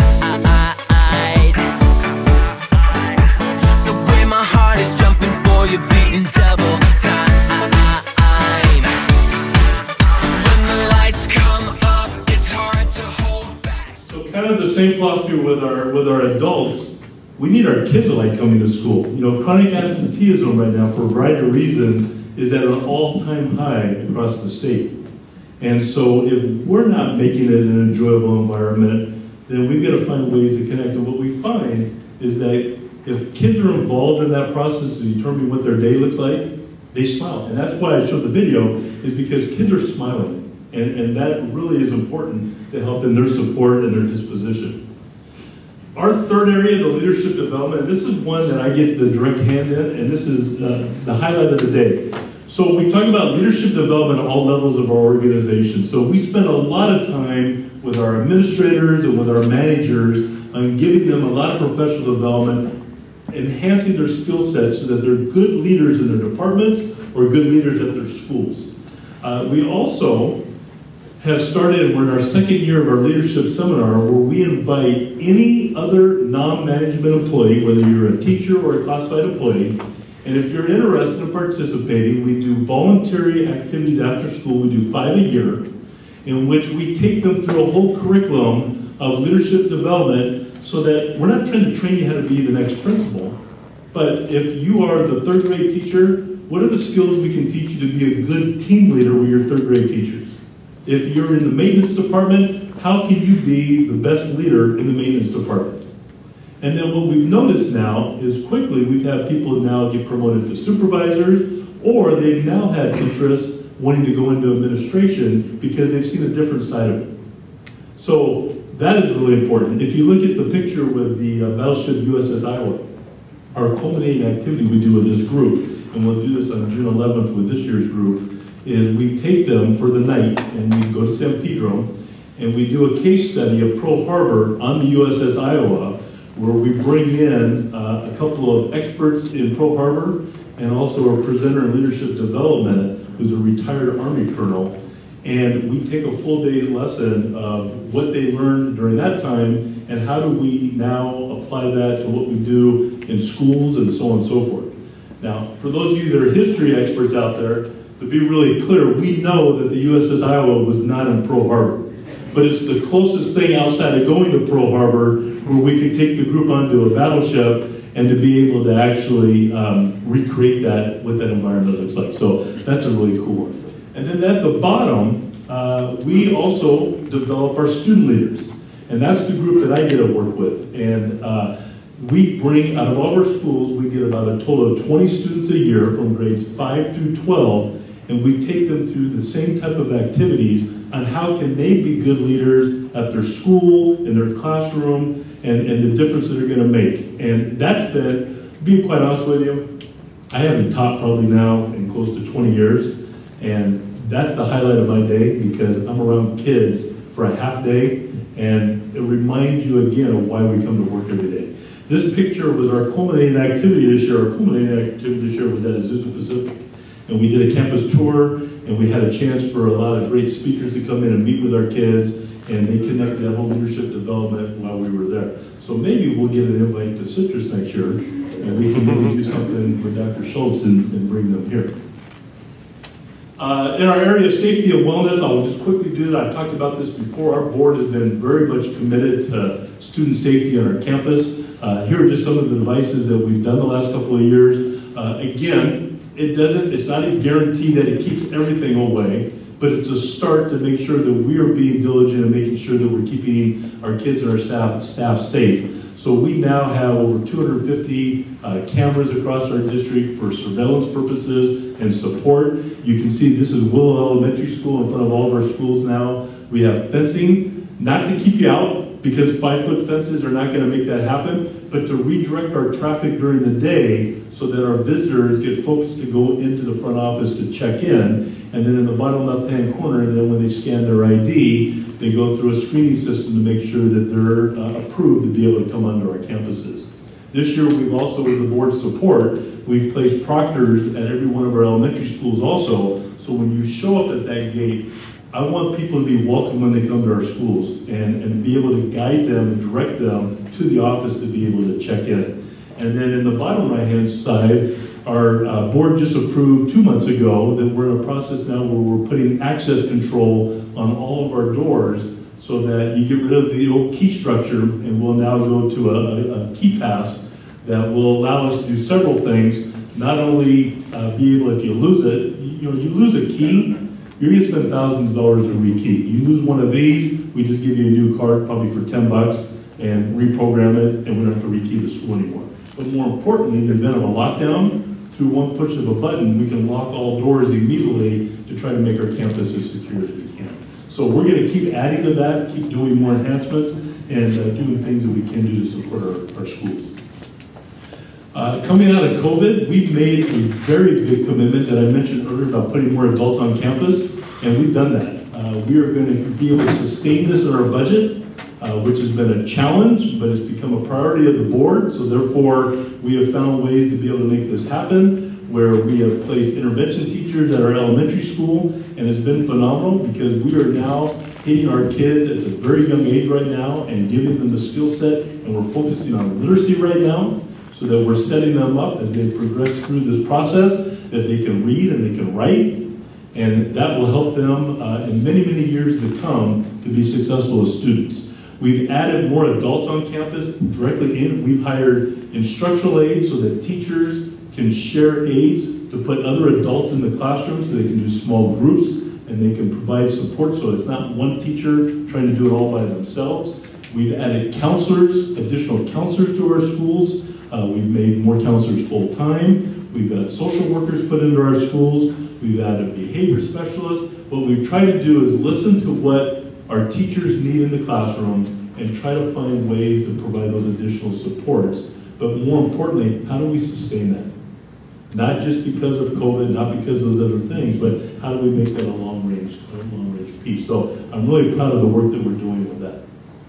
The way my heart is jumping for you, beating double time. When the lights come up, it's hard to hold back. So kind of the same philosophy with our with our adults. We need our kids to like coming to school. You know, chronic absenteeism right now, for a variety of reasons, is at an all-time high across the state. And so if we're not making it an enjoyable environment, then we've got to find ways to connect. And what we find is that if kids are involved in that process to determine what their day looks like, they smile. And that's why I showed the video, is because kids are smiling. And, and that really is important to help in their support and their disposition. Our third area, the leadership development, this is one that I get the direct hand in, and this is uh, the highlight of the day. So we talk about leadership development at all levels of our organization. So we spend a lot of time with our administrators and with our managers on giving them a lot of professional development, enhancing their skill sets so that they're good leaders in their departments or good leaders at their schools. Uh, we also have started, we're in our second year of our leadership seminar, where we invite any other non-management employee, whether you're a teacher or a classified employee, and if you're interested in participating, we do voluntary activities after school. We do five a year, in which we take them through a whole curriculum of leadership development, so that we're not trying to train you how to be the next principal, but if you are the third grade teacher, what are the skills we can teach you to be a good team leader with your third grade teachers? If you're in the maintenance department, how can you be the best leader in the maintenance department? And then what we've noticed now is quickly we've had people now get promoted to supervisors or they've now had interest wanting to go into administration because they've seen a different side of it. So that is really important. If you look at the picture with the uh, battleship U S S Iowa, our culminating activity we do with this group, and we'll do this on June eleventh with this year's group, is we take them for the night and we go to San Pedro and we do a case study of Pearl Harbor on the U S S Iowa, where we bring in uh, a couple of experts in Pearl Harbor and also a presenter in leadership development who's a retired Army colonel. And we take a full day lesson of what they learned during that time and how do we now apply that to what we do in schools and so on and so forth. Now, for those of you that are history experts out there, to be really clear, we know that the U S S Iowa was not in Pearl Harbor. But it's the closest thing outside of going to Pearl Harbor where we can take the group onto a battleship and to be able to actually um, recreate that, what that environment looks like. So that's a really cool one. And then at the bottom, uh, we also develop our student leaders. And that's the group that I get to work with. And uh, we bring, out of all our schools, we get about a total of twenty students a year from grades five through twelve, and we take them through the same type of activities on how can they be good leaders at their school, in their classroom, and, and the difference that they're gonna make. And that's been, being quite honest with you, I haven't taught probably now in close to twenty years, and that's the highlight of my day because I'm around kids for a half day, and it reminds you again of why we come to work every day. This picture was our culminating activity this year. Our culminating activity this year was at Azusa Pacific. And we did a campus tour, and we had a chance for a lot of great speakers to come in and meet with our kids, and they connected that whole leadership development while we were there. So maybe we'll get an invite to Citrus next year, and we can maybe do something with Doctor Schulz and, and bring them here. Uh, in our area of safety and wellness, I'll just quickly do that. I talked about this before. Our board has been very much committed to student safety on our campus. Uh, here are just some of the devices that we've done the last couple of years. Uh, again, it doesn't, it's not a guarantee that it keeps everything away, but it's a start to make sure that we are being diligent and making sure that we're keeping our kids and our staff, staff safe. So we now have over two hundred fifty uh, cameras across our district for surveillance purposes and support. You can see this is Willow Elementary School in front of all of our schools now. We have fencing, not to keep you out because five foot fences are not going to make that happen, but to redirect our traffic during the day so that our visitors get focused to go into the front office to check in. And then in the bottom left-hand corner, then when they scan their I D, they go through a screening system to make sure that they're uh, approved to be able to come onto our campuses. This year, we've also, with the board's support, we've placed proctors at every one of our elementary schools also. So when you show up at that gate, I want people to be welcome when they come to our schools and, and be able to guide them and direct them to the office to be able to check in. And then in the bottom right-hand side, our uh, board just approved two months ago that we're in a process now where we're putting access control on all of our doors so that you get rid of the old key structure and we'll now go to a, a key pass that will allow us to do several things. Not only uh, be able, if you lose it, you know, you lose a key, you're gonna spend thousands of dollars to rekey. You lose one of these, we just give you a new card, probably for ten bucks, and reprogram it, and we don't have to rekey the school anymore. But more importantly, in the event of a lockdown, through one push of a button, we can lock all doors immediately to try to make our campus as secure as we can. So we're gonna keep adding to that, keep doing more enhancements, and uh, doing things that we can do to support our, our schools. Uh, coming out of COVID, we've made a very big commitment that I mentioned earlier about putting more adults on campus, and we've done that. Uh, we are going to be able to sustain this in our budget, uh, which has been a challenge, but it's become a priority of the board, so therefore we have found ways to be able to make this happen, where we have placed intervention teachers at our elementary school, and it's been phenomenal because we are now hitting our kids at a very young age right now and giving them the skill set, and we're focusing on literacy right now, so that we're setting them up as they progress through this process, that they can read and they can write, and that will help them uh, in many, many years to come to be successful as students. We've added more adults on campus directly in. We've hired instructional aides so that teachers can share aids to put other adults in the classroom so they can do small groups and they can provide support so it's not one teacher trying to do it all by themselves. We've added counselors, additional counselors to our schools. Uh, we've made more counselors full-time. we've got social workers put into our schools, we've added behavior specialists. What we've tried to do is listen to what our teachers need in the classroom and try to find ways to provide those additional supports. But more importantly, how do we sustain that? Not just because of COVID, not because of those other things, but how do we make that a long-range, a long-range piece? So I'm really proud of the work that we're doing with that.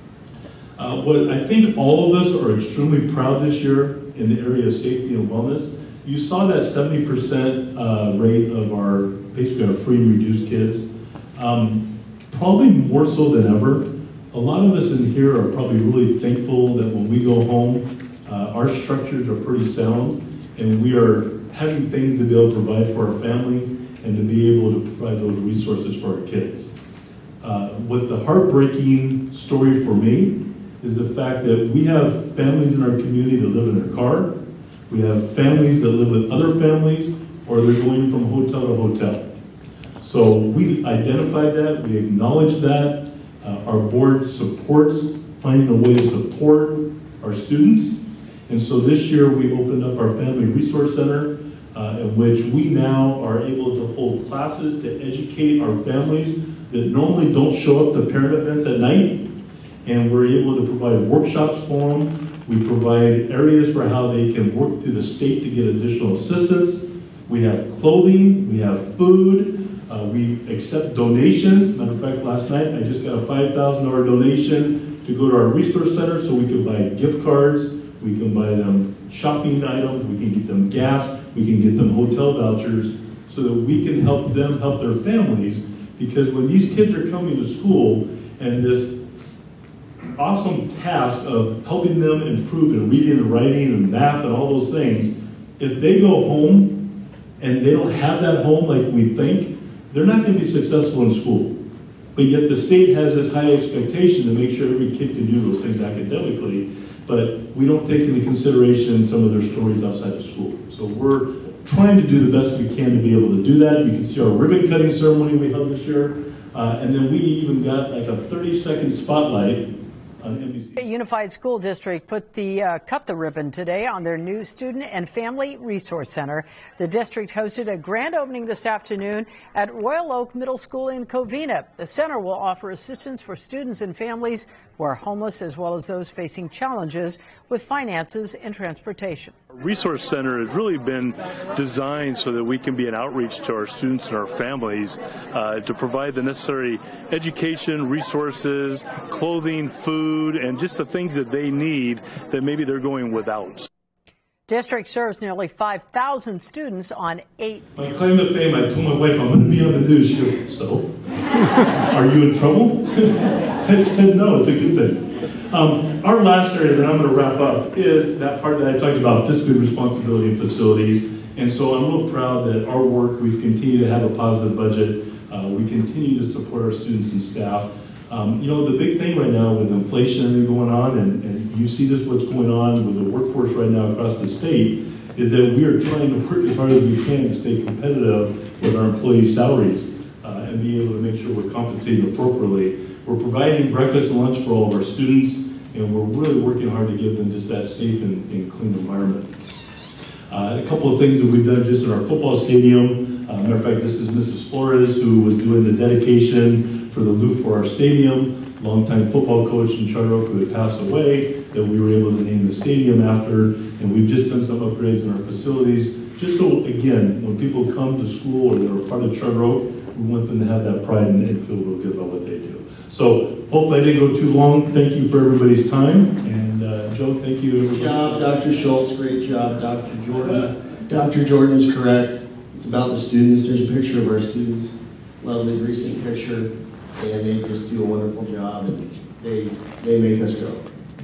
Uh, what I think all of us are extremely proud this year in the area of safety and wellness. You saw that seventy percent uh, rate of our, basically our free and reduced kids. Um, probably more so than ever. A lot of us in here are probably really thankful that when we go home, uh, our structures are pretty sound, and we are having things to be able to provide for our family and to be able to provide those resources for our kids. Uh, what the heartbreaking story for me is the fact that we have families in our community that live in their car, we have families that live with other families, or they're going from hotel to hotel. So we identified that, we acknowledge that. Uh, our board supports finding a way to support our students. And so this year we opened up our Family Resource Center, uh, in which we now are able to hold classes to educate our families that normally don't show up to parent events at night. And we're able to provide workshops for them. We provide areas for how they can work through the state to get additional assistance. We have clothing, we have food, uh, we accept donations. Matter of fact, last night I just got a five thousand dollar donation to go to our resource center so we can buy gift cards, we can buy them shopping items, we can get them gas, we can get them hotel vouchers so that we can help them help their families, because when these kids are coming to school and this awesome task of helping them improve in reading and writing and math and all those things, if they go home and they don't have that home like we think, they're not going to be successful in school. But yet the state has this high expectation to make sure every kid can do those things academically, but we don't take into consideration some of their stories outside of school. So we're trying to do the best we can to be able to do that. You can see our ribbon cutting ceremony we held this year, uh, and then we even got like a thirty second spotlight on N B C. The Unified School District put the uh, cut the ribbon today on their new Student and Family Resource Center. The district hosted a grand opening this afternoon at Royal Oak Middle School in Covina. The center will offer assistance for students and families who are homeless, as well as those facing challenges with finances and transportation. Our Resource Center has really been designed so that we can be an outreach to our students and our families uh, to provide the necessary education, resources, clothing, food, and just the things that they need that maybe they're going without. District serves nearly five thousand students on eight. My claim to fame, I told my wife I'm going to be on the news. She goes, so? Are you in trouble? I said, no, it's a good thing. Um, our last area that I'm going to wrap up is that part that I talked about, fiscal responsibility in facilities. And so I'm real proud that our work, we've continued to have a positive budget. Uh, we continue to support our students and staff. Um, you know, the big thing right now with inflation going on, and, and you see this, what's going on with the workforce right now across the state, is that we are trying to work as hard as we can to stay competitive with our employees' salaries uh, and be able to make sure we're compensated appropriately. We're providing breakfast and lunch for all of our students, and we're really working hard to give them just that safe and, and clean environment. Uh, a couple of things that we've done just in our football stadium. Uh, matter of fact, this is Missus Flores, who was doing the dedication for the roof for our stadium. Longtime football coach in Charter Oak who had passed away, that we were able to name the stadium after. And we've just done some upgrades in our facilities, just so, again, when people come to school or they're part of Charter Oak, we want them to have that pride and, and feel real good about what they do. So hopefully I didn't go too long. Thank you for everybody's time. And uh, Joe, thank you. Great job, Doctor Schulz. Great job, Doctor Jordan. Doctor Jordan is correct. It's about the students. There's a picture of our students. Lovely recent picture. And they just do a wonderful job, and they, they make us go.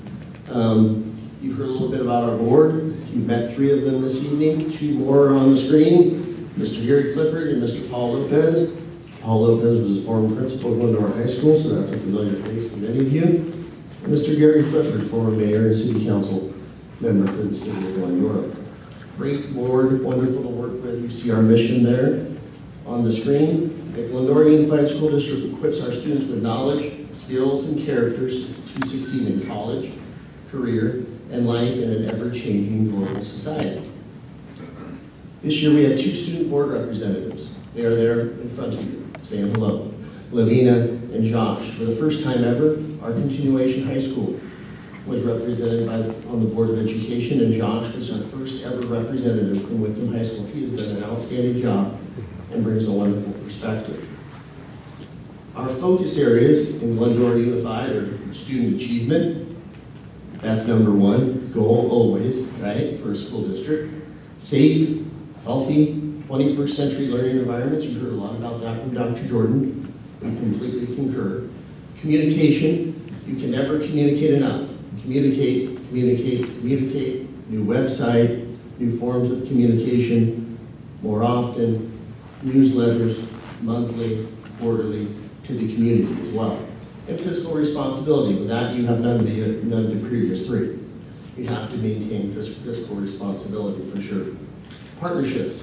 Um, you've heard a little bit about our board. You've met three of them this evening. Two more are on the screen. Mister Gary Clifford and Mister Paul Lopez. Paul Lopez was former principal of Glendora High School, so that's a familiar face to many of you. And Mister Gary Clifford, former mayor and city council member for the city of Glendora. Great board, wonderful to work with. You see our mission there on the screen. The Glendora Unified School District equips our students with knowledge, skills, and characters to succeed in college, career, and life in an ever-changing global society. This year we had two student board representatives. They are there in front of you, saying hello. Lavina and Josh. For the first time ever, our continuation high school was represented by the, on the Board of Education, and Josh was our first ever representative from Wickham High School. He has done an outstanding job and brings a wonderful perspective. Our focus areas in Glendora Unified are student achievement. That's number one goal always, right, for a school district. Safe, healthy, twenty-first century learning environments. You heard a lot about that from Doctor Jordan. We completely concur. Communication. You can never communicate enough. Communicate, communicate, communicate. New website, new forms of communication, more often, newsletters, monthly, quarterly, to the community as well. And fiscal responsibility. With that, you have none of the, none of the previous three. You have to maintain fiscal responsibility for sure. Partnerships.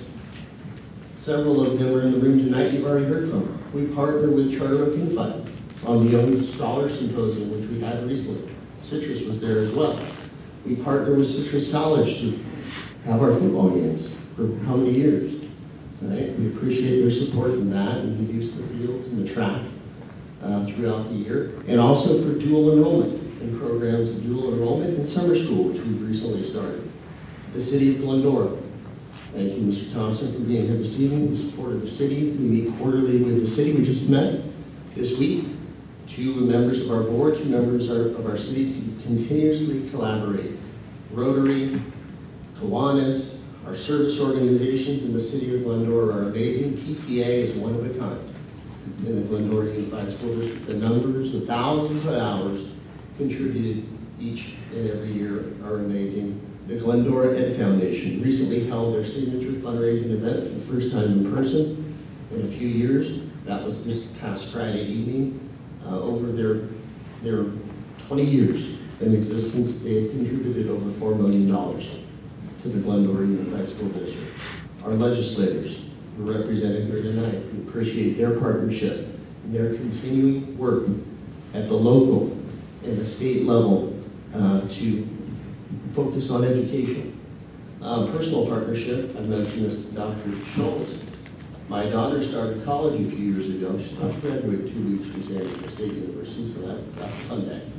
Several of them are in the room tonight. You've already heard from them. We partner with Charter Oak Unified on the Young Scholar Symposium, which we had recently. Citrus was there as well. We partner with Citrus College to have our football games for how many years? Right? We appreciate their support in that and the use of the fields and the track uh, throughout the year. And also for dual enrollment in programs of dual enrollment in summer school, which we've recently started. The City of Glendora. Thank you, Mister Thompson, for being here this evening. The support of the city. We meet quarterly with the city. We just met this week. Two members of our board, two members of our city to continuously collaborate. Rotary, Kiwanis, our service organizations in the city of Glendora are amazing. P T A is one of a kind in the Glendora Unified School District. The numbers, the thousands of hours contributed each and every year are amazing. The Glendora Ed Foundation recently held their signature fundraising event for the first time in person in a few years. That was this past Friday evening. Uh, over their, their twenty years in existence, they have contributed over four million dollars to the Glendora Unified School District. Our legislators who are represented here tonight, we appreciate their partnership and their continuing work at the local and the state level uh, to focus on education. Uh, personal partnership, I mentioned this to Doctor Schulz. My daughter started college a few years ago. She's about to graduate two weeks from San Diego State University, so that's, that's a fun day.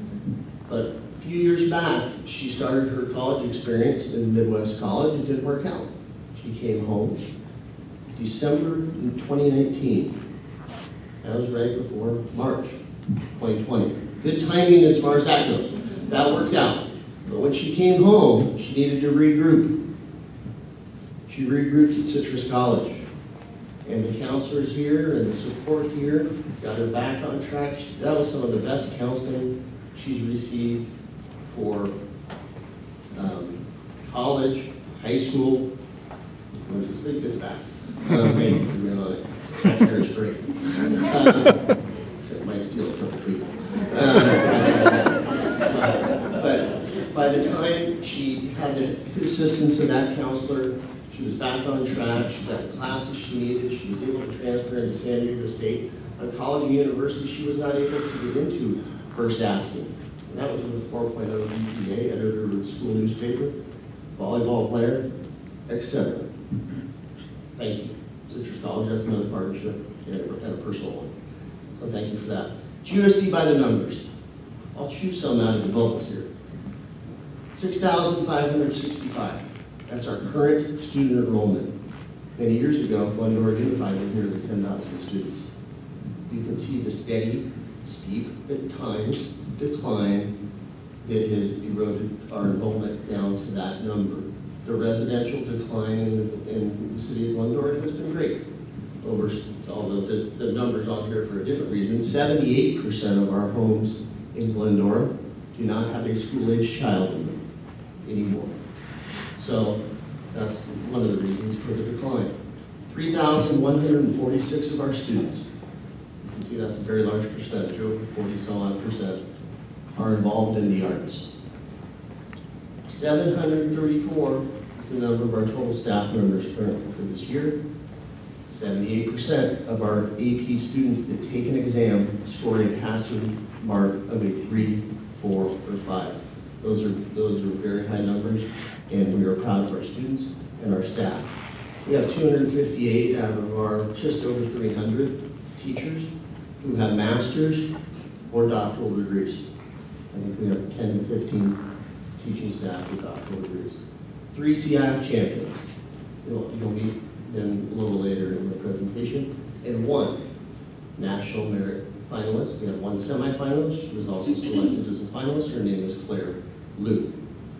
But a few years back, she started her college experience in Midwest College. It didn't work out. She came home December in twenty nineteen. That was right before March twenty twenty. Good timing as far as that goes. That worked out. But when she came home, she needed to regroup. She regrouped at Citrus College. And the counselors here and the support here got her back on track. That was some of the best counseling she's received for um, college, high school. Once the sleep gets back. Um, thank you for being on it. That hair is great. Um, so it might steal a couple people. Um, but, but by the time she had the assistance of that counselor, she was back on track. She got the classes she needed. She was able to transfer into San Diego State, a college and university she was not able to get into first asking. And that was with a four point oh G P A, editor of the school newspaper, volleyball player, et cetera. Thank you. Citrus College, that's another partnership and a, and a personal one. So thank you for that. G U S D by the numbers. I'll choose some out of the bubbles here. six thousand five hundred sixty-five. That's our current student enrollment. Many years ago, Glendora Unified was nearly ten thousand students. You can see the steady, steep at times decline that has eroded our enrollment down to that number. The residential decline in the, in the city of Glendora has been great. Over, although the, the numbers on here for a different reason, seventy-eight percent of our homes in Glendora do not have a school-age child in them anymore. So that's one of the reasons for the decline. three thousand one hundred forty-six of our students, you can see that's a very large percentage, over forty some odd percent, are involved in the arts. seven hundred thirty-four is the number of our total staff members currently for this year. seventy-eight percent of our A P students that take an exam score a passing mark of a three, four, or five. Those are, those are very high numbers, and we are proud of our students and our staff. We have two hundred fifty-eight out of our just over three hundred teachers who have master's or doctoral degrees. I think we have ten to fifteen teaching staff with doctoral degrees. Three C I F champions. You'll, you'll meet them a little later in the presentation. And one national merit finalist. We have one semifinalist. She was also selected as a finalist. Her name is Claire Liu.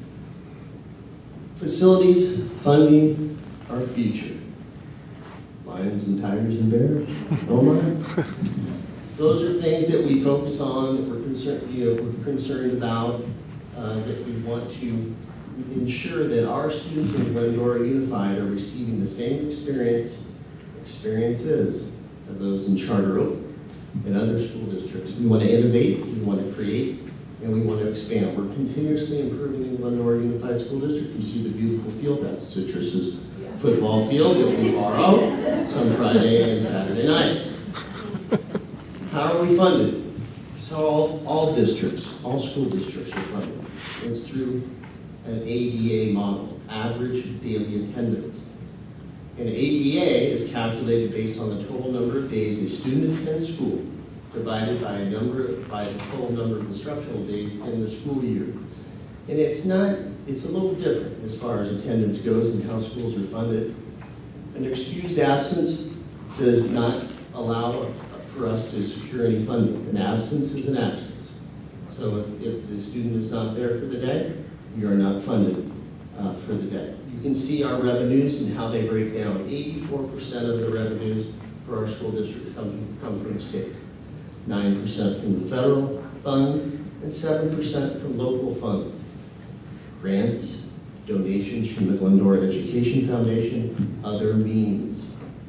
Facilities, funding, our future. Lions and tigers and bears. Oh my. Those are things that we focus on, that we're concerned, you know, we're concerned about, uh, that we want to ensure that our students in Glendora Unified are receiving the same experience, experiences of those in Charter Oak and other school districts. We want to innovate, we want to create, and we want to expand. We're continuously improving in Glendora Unified School District. You see the beautiful field, that's Citrus's football field that we borrow some Friday and Saturday nights. How are we funded? So all, all districts, all school districts are funded. It's through an A D A model, average daily attendance. An A D A is calculated based on the total number of days a student attends school, divided by a number by the total number of instructional days in the school year. And it's not, it's a little different as far as attendance goes and how schools are funded. An excused absence does not allow for us to secure any funding. An absence is an absence. So if, if the student is not there for the day, you are not funded uh, for the day. You can see our revenues and how they break down. eighty-four percent of the revenues for our school district come, come from the state, nine percent from the federal funds, and seven percent from local funds. Grants, donations from the Glendora Education Foundation, other means.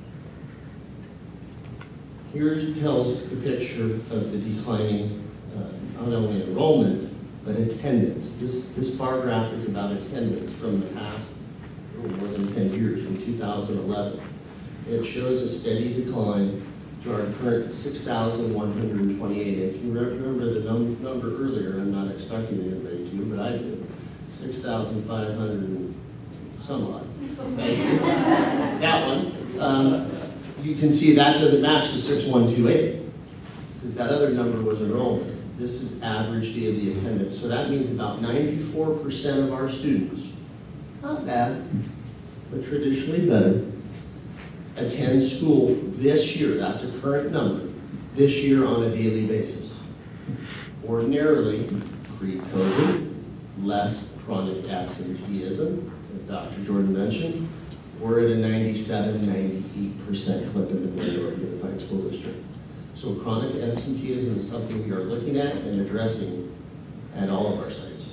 Here tells the picture of the declining, uh, not only enrollment, but attendance. This, this bar graph is about attendance from the past oh, more than ten years, from two thousand eleven. It shows a steady decline to our current six thousand one hundred twenty-eight. If you remember the num number earlier, I'm not expecting anybody to, but I do, six thousand five hundred and some odd. Thank you. That one. Um, you can see that doesn't match the six one two eight, because that other number was enrollment. This is average daily attendance. So that means about ninety-four percent of our students, not bad, but traditionally better, attend school this year. That's a current number, this year on a daily basis. Ordinarily, pre-COVID, less chronic absenteeism, as Doctor Jordan mentioned, we're at a ninety-seven, ninety-eight percent clip in the Glendora Unified School District. So chronic absenteeism is something we are looking at and addressing at all of our sites.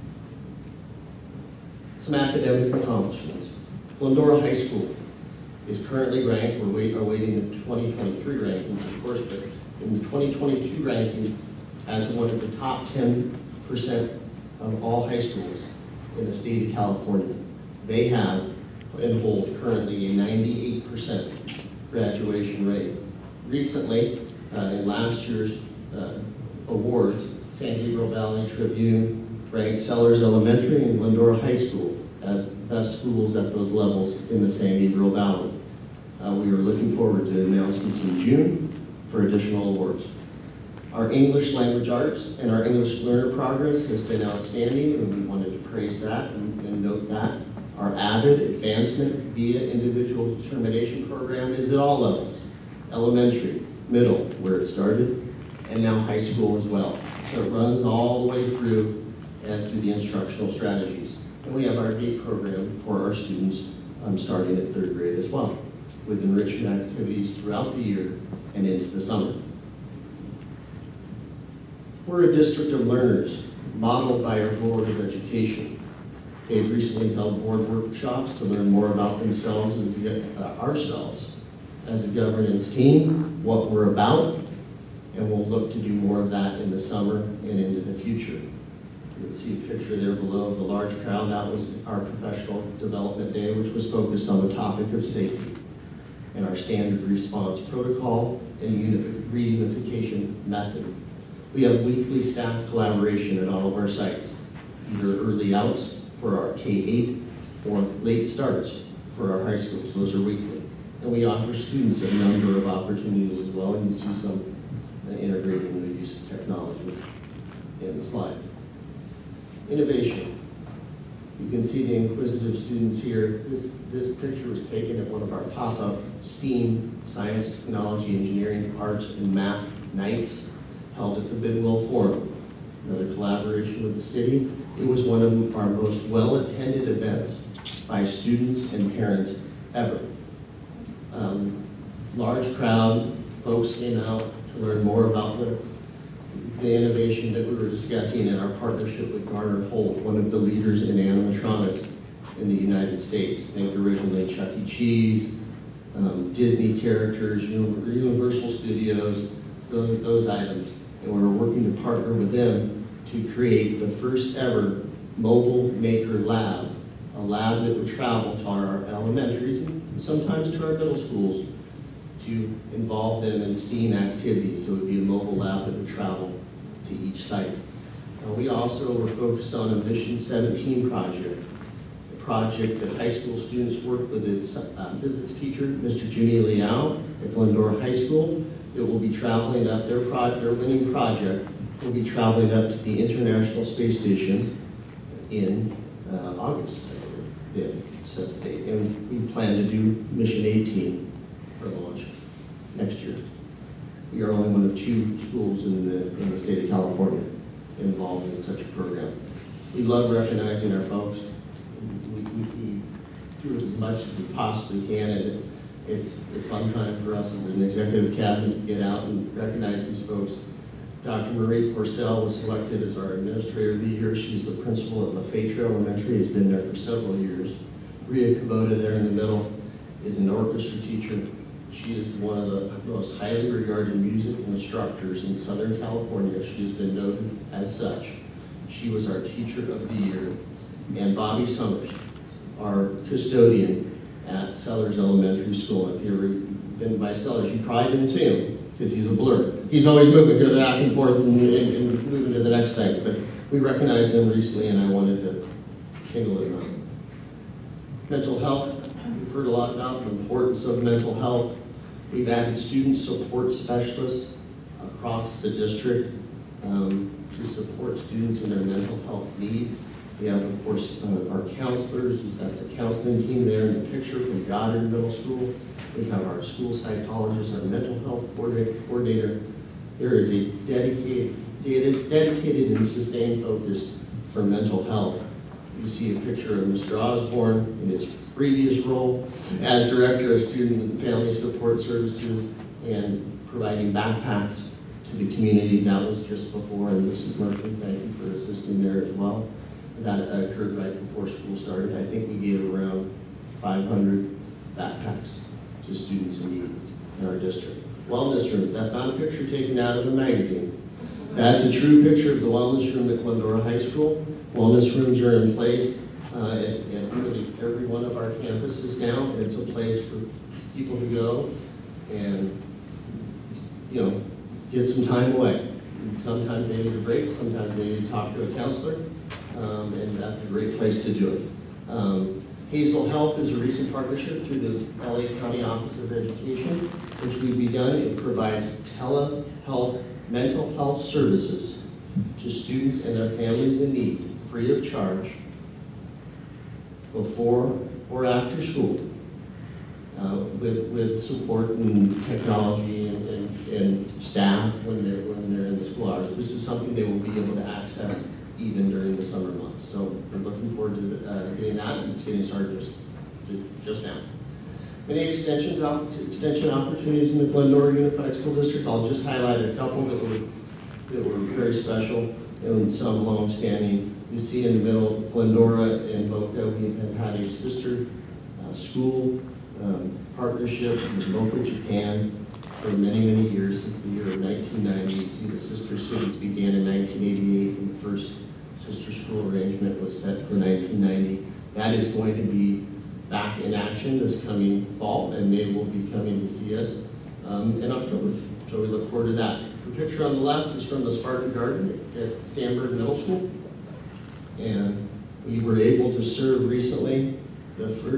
Some academic accomplishments. Glendora High School is currently ranked, we're wait, awaiting the twenty twenty-three rankings, of course, but in the twenty twenty-two ranking as one of the top ten percent of all high schools in the state of California. They have and hold currently a ninety-eight percent graduation rate. Recently, uh, in last year's uh, awards, San Gabriel Valley Tribune ranked Sellers Elementary and Glendora High School as best schools at those levels in the San Gabriel Valley. Uh, we are looking forward to announcements in June for additional awards. Our English language arts and our English learner progress has been outstanding, and we wanted to praise that and, and note that. Our AVID advancement via individual determination program is at all levels. Elementary, middle, where it started, and now high school as well. So it runs all the way through as to the instructional strategies. And we have our GATE program for our students um, starting at third grade as well, with enrichment activities throughout the year and into the summer. We're a district of learners, modeled by our Board of Education. They've recently held board workshops to learn more about themselves and uh, ourselves as a governance team, what we're about, and we'll look to do more of that in the summer and into the future. You'll see a picture there below of the large crowd. That was our professional development day, which was focused on the topic of safety and our standard response protocol and reunification method. We have weekly staff collaboration at all of our sites, either early outs for our K eight or late starts for our high schools. Those are weekly. And we offer students a number of opportunities as well, and you see some uh, integrating the use of technology in the slide. Innovation. You can see the inquisitive students here. This, this picture was taken at one of our pop-up STEAM, Science, Technology, Engineering, Arts, and Math nights held at the Bidwell Forum. Another collaboration with the city. It was one of our most well-attended events by students and parents ever. Um, large crowd, folks came out to learn more about the, the innovation that we were discussing in our partnership with Garner Holt, one of the leaders in animatronics in the United States. Think originally Chuck E. Cheese, um, Disney characters, Universal Studios, those, those items. And we were working to partner with them to create the first ever mobile maker lab, a lab that would travel to our elementaries and sometimes to our middle schools to involve them in STEAM activities. So it would be a mobile lab that would travel to each site. Uh, we also were focused on a Mission seventeen project, a project that high school students worked with its uh, physics teacher, Mister Junie Liao, at Glendora High School. That will be traveling up, their, pro their winning project will be traveling up to the International Space Station in uh, August, the set date. And we plan to do Mission eighteen for launch next year. We are only one of two schools in the, in the state of California involved in such a program. We love recognizing our folks. We, we, we do it as much as we possibly can, and it, it's a fun time for us as an executive cabinet to get out and recognize these folks. Doctor Marie Porcel was selected as our Administrator of the Year. She's the principal at LaFetre Elementary, has been there for several years. Ria Kubota there in the middle is an orchestra teacher. She is one of the most highly regarded music instructors in Southern California. She has been noted as such. She was our Teacher of the Year. And Bobby Summers, our custodian at Sellers Elementary School. If you've ever been by Sellers, you probably didn't see him because he's a blur. He's always moving, going back and forth and, and, and moving to the next thing. But we recognized him recently, and I wanted to single him out. Mental health. We've heard a lot about the importance of mental health. We've added student support specialists across the district um, to support students in their mental health needs. We have, of course, uh, our counselors. That's the counseling team there in the picture from Goddard Middle School. We have our school psychologist, our mental health coordinator. There is a dedicated, dedicated and sustained focus for mental health. You see a picture of Mister Osborne in his previous role as Director of Student and Family Support Services and providing backpacks to the community. That was just before, and Missus Murphy, thank you for assisting there as well. That occurred right before school started. I think we gave around five hundred backpacks to students in need in our district. Wellness rooms, that's not a picture taken out of a magazine. That's a true picture of the wellness room at Glendora High School. Wellness rooms are in place uh, at, at really every one of our campuses now. It's a place for people to go and, you know, get some time away. Sometimes they need a break, sometimes they need to talk to a counselor, um, and that's a great place to do it. Um, Hazel Health is a recent partnership through the L A County Office of Education, which we've begun. It provides telehealth mental health services to students and their families in need, free of charge, before or after school, uh, with, with support and technology and, and, and staff when they're, when they're in the school hours. This is something they will be able to access even during the summer months. So we're looking forward to uh, getting that, and it's getting started just, just now. Many extension, extension opportunities in the Glendora Unified School District. I'll just highlight a couple that were, that were very special and some long-standing. You see in the middle, Glendora and Boca, we have had a sister uh, school um, partnership with Boca, Japan for many, many years, since the year of nineteen ninety. You see the sister cities began in nineteen eighty-eight, and the first sister school arrangement was set for nineteen ninety. That is going to be back in action this coming fall, and they will be coming to see us um, in October. So we look forward to that. The picture on the left is from the Spartan Garden at Sandburg Middle School. And we were able to serve recently the first,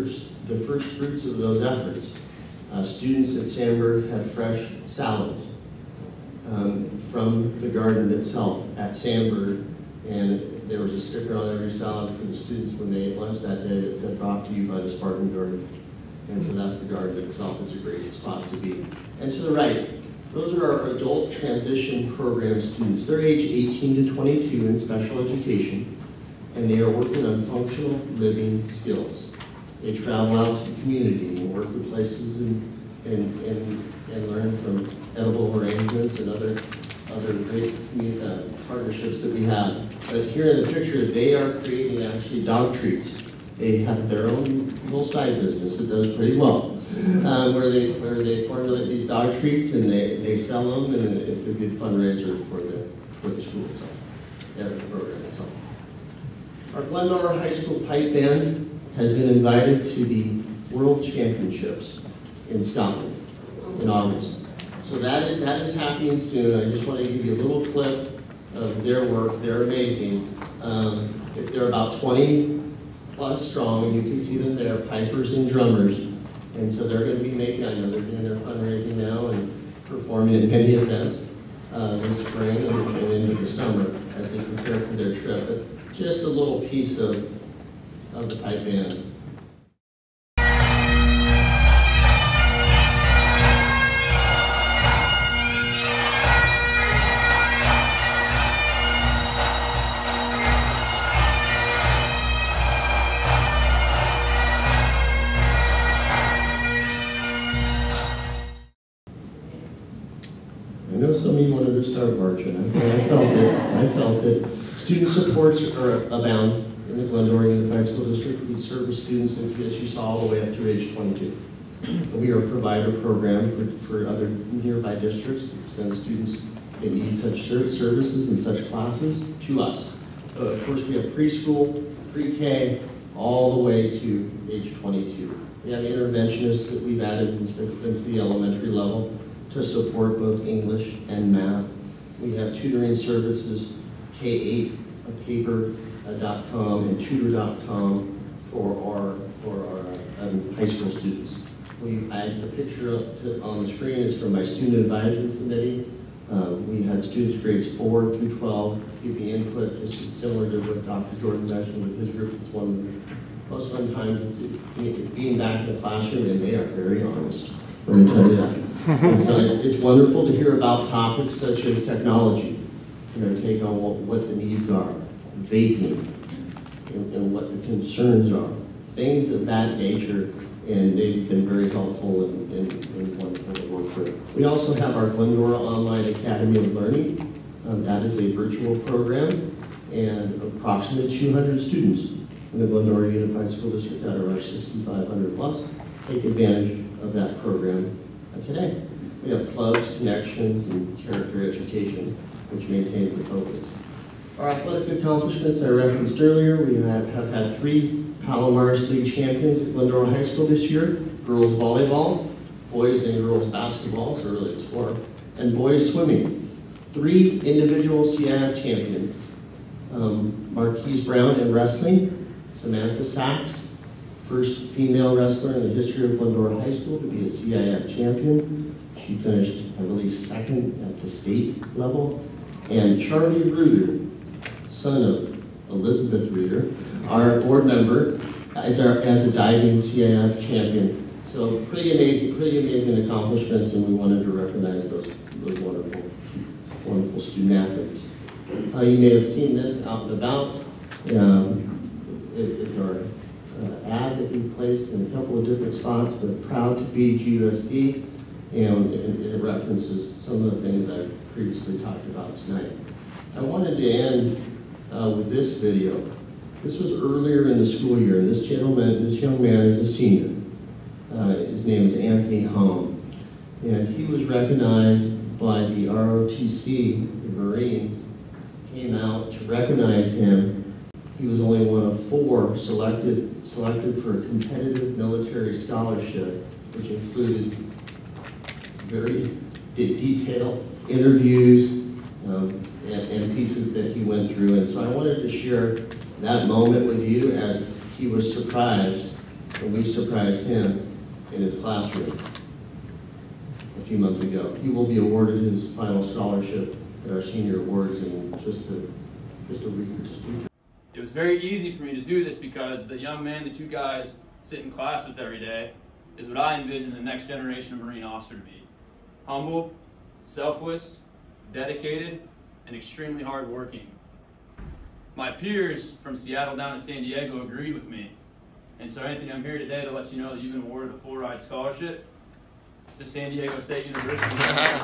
the first fruits of those efforts. Uh, students at Chamber had fresh salads um, from the garden itself at Chamber, and there was a sticker on every salad for the students when they ate lunch that day that said, brought to you by the Spartan Garden. And so that's the garden itself. It's a great spot to be. And to the right, those are our adult transition program students. They're age eighteen to twenty-two in special education, and they are working on functional living skills. They travel out to the community and work with places and, and, and, and learn from edible arrangements and other, other great uh, partnerships that we have. But here in the picture, they are creating actually dog treats. They have their own little side business that does pretty well, um, where they where they formulate these dog treats and they, they sell them, and it's a good fundraiser for the for the school itself, yeah, the program itself. Our Glendora High School Pipe Band has been invited to the World Championships in Scotland in August. So that is, that is happening soon. I just want to give you a little clip of their work. They're amazing. Um, they're about twenty plus strong, and you can see them there, pipers and drummers. And so they're going to be making, I know they're doing their fundraising now and performing at many events uh, this spring and, and into the summer as they prepare for their trip. But just a little piece of, of the pipe band. I know some of you wanted to start marching. I, I felt it. I felt it. Student supports are abound in the Glendora Unified School District. We service students, as you saw, all the way up through age twenty-two. We are a provider program for, for other nearby districts that send students that need such services and such classes to us. Uh, of course, we have preschool, pre-K, all the way to age twenty-two. We have interventionists that we've added into, into the elementary level to support both English and math. We have tutoring services, K eight paper dot com and tutor dot com for our, for our um, high school students. We, I, the picture to, on the screen is from my student advisory committee. Uh, we had students grades four through twelve giving input, just similar to what Doctor Jordan mentioned with his group. It's one of the most fun times it's being back in the classroom, and they are very honest. Let me tell you that. And so it's, it's wonderful to hear about topics such as technology, you know, take on what, what the needs are, vaping, and, and what the concerns are, things of that nature, and they've been very helpful and, and, and wonderful to work with. We also have our Glendora Online Academy of Learning. Um, that is a virtual program, and approximately two hundred students in the Glendora Unified School District out of our sixty-five hundred plus take advantage of that program uh, today. We have clubs, connections, and character education, which maintains the focus. Our athletic accomplishments I referenced earlier, we have, have had three Palomares League champions at Glendora High School this year: girls volleyball, boys and girls basketball, so really it's four, and boys swimming. Three individual C I F champions: um, Marquise Brown in wrestling, Samantha Sachs, first female wrestler in the history of Glendora High School to be a C I F champion. She finished, I believe, second at the state level. And Charlie Reuter, son of Elizabeth Reuter, our board member, as, our, as a diving C I F champion. So pretty amazing, pretty amazing accomplishments, and we wanted to recognize those, those wonderful, wonderful student athletes. Uh, you may have seen this out and about. Um, it, it's our uh, ad that we placed in a couple of different spots, but proud to be G U S D, and it, it references some of the things I previously talked about tonight. I wanted to end uh, with this video. This was earlier in the school year, and this gentleman, this young man is a senior. Uh, his name is Anthony Hom, and he was recognized by the R O T C, the Marines, came out to recognize him. He was only one of four selected, selected for a competitive military scholarship, which included very de detailed interviews um, and, and pieces that he went through. And so I wanted to share that moment with you as he was surprised and we surprised him in his classroom a few months ago. He will be awarded his final scholarship at our senior awards in just a, just a week or two. It was very easy for me to do this because the young man that you guys sit in class with every day is what I envision the next generation of Marine officer to be. Humble, selfless, dedicated, and extremely hardworking. My peers from Seattle down to San Diego agreed with me. And so Anthony, I'm here today to let you know that you've been awarded a full ride scholarship to San Diego State University.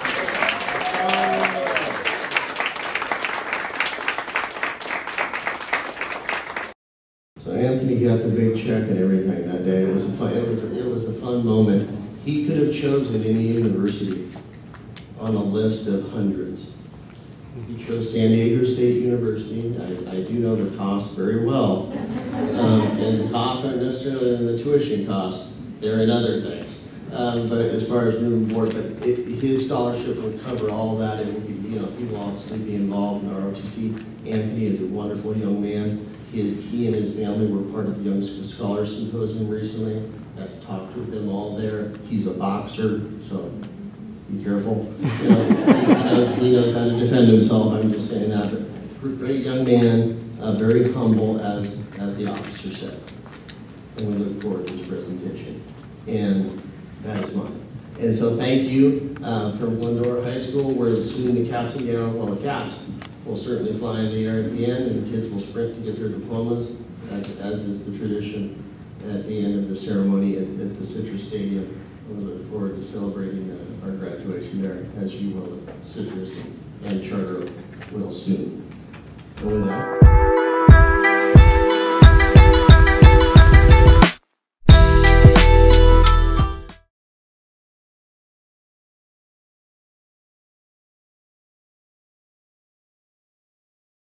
So Anthony got the big check and everything that day. It was a fun, it was a, it was a fun moment. He could have chosen any university on a list of hundreds. He chose San Diego State University. I, I do know the cost very well. Um, and the costs aren't necessarily in the tuition costs. They're in other things. Um, but as far as room and board, but it, his scholarship would cover all that. It would be, you know, he will obviously be involved in our O T C. Anthony is a wonderful young man. He, is, he and his family were part of the Young Scholars Symposium recently. Got to talk to them all there. He's a boxer, so be careful. You know, he, knows, he knows how to defend himself. I'm just saying that. But great young man, uh, very humble, as as the officer said. And we look forward to his presentation. And that is mine. And so thank you uh, from Glendora High School, where soon the caps and gowns, well, the caps will certainly fly in the air at the end, and the kids will sprint to get their diplomas, as, as is the tradition at the end of the ceremony at, at the Citrus Stadium. We look forward to celebrating uh, our graduation there, as you will at Citrus and, and Charter will soon. And with that.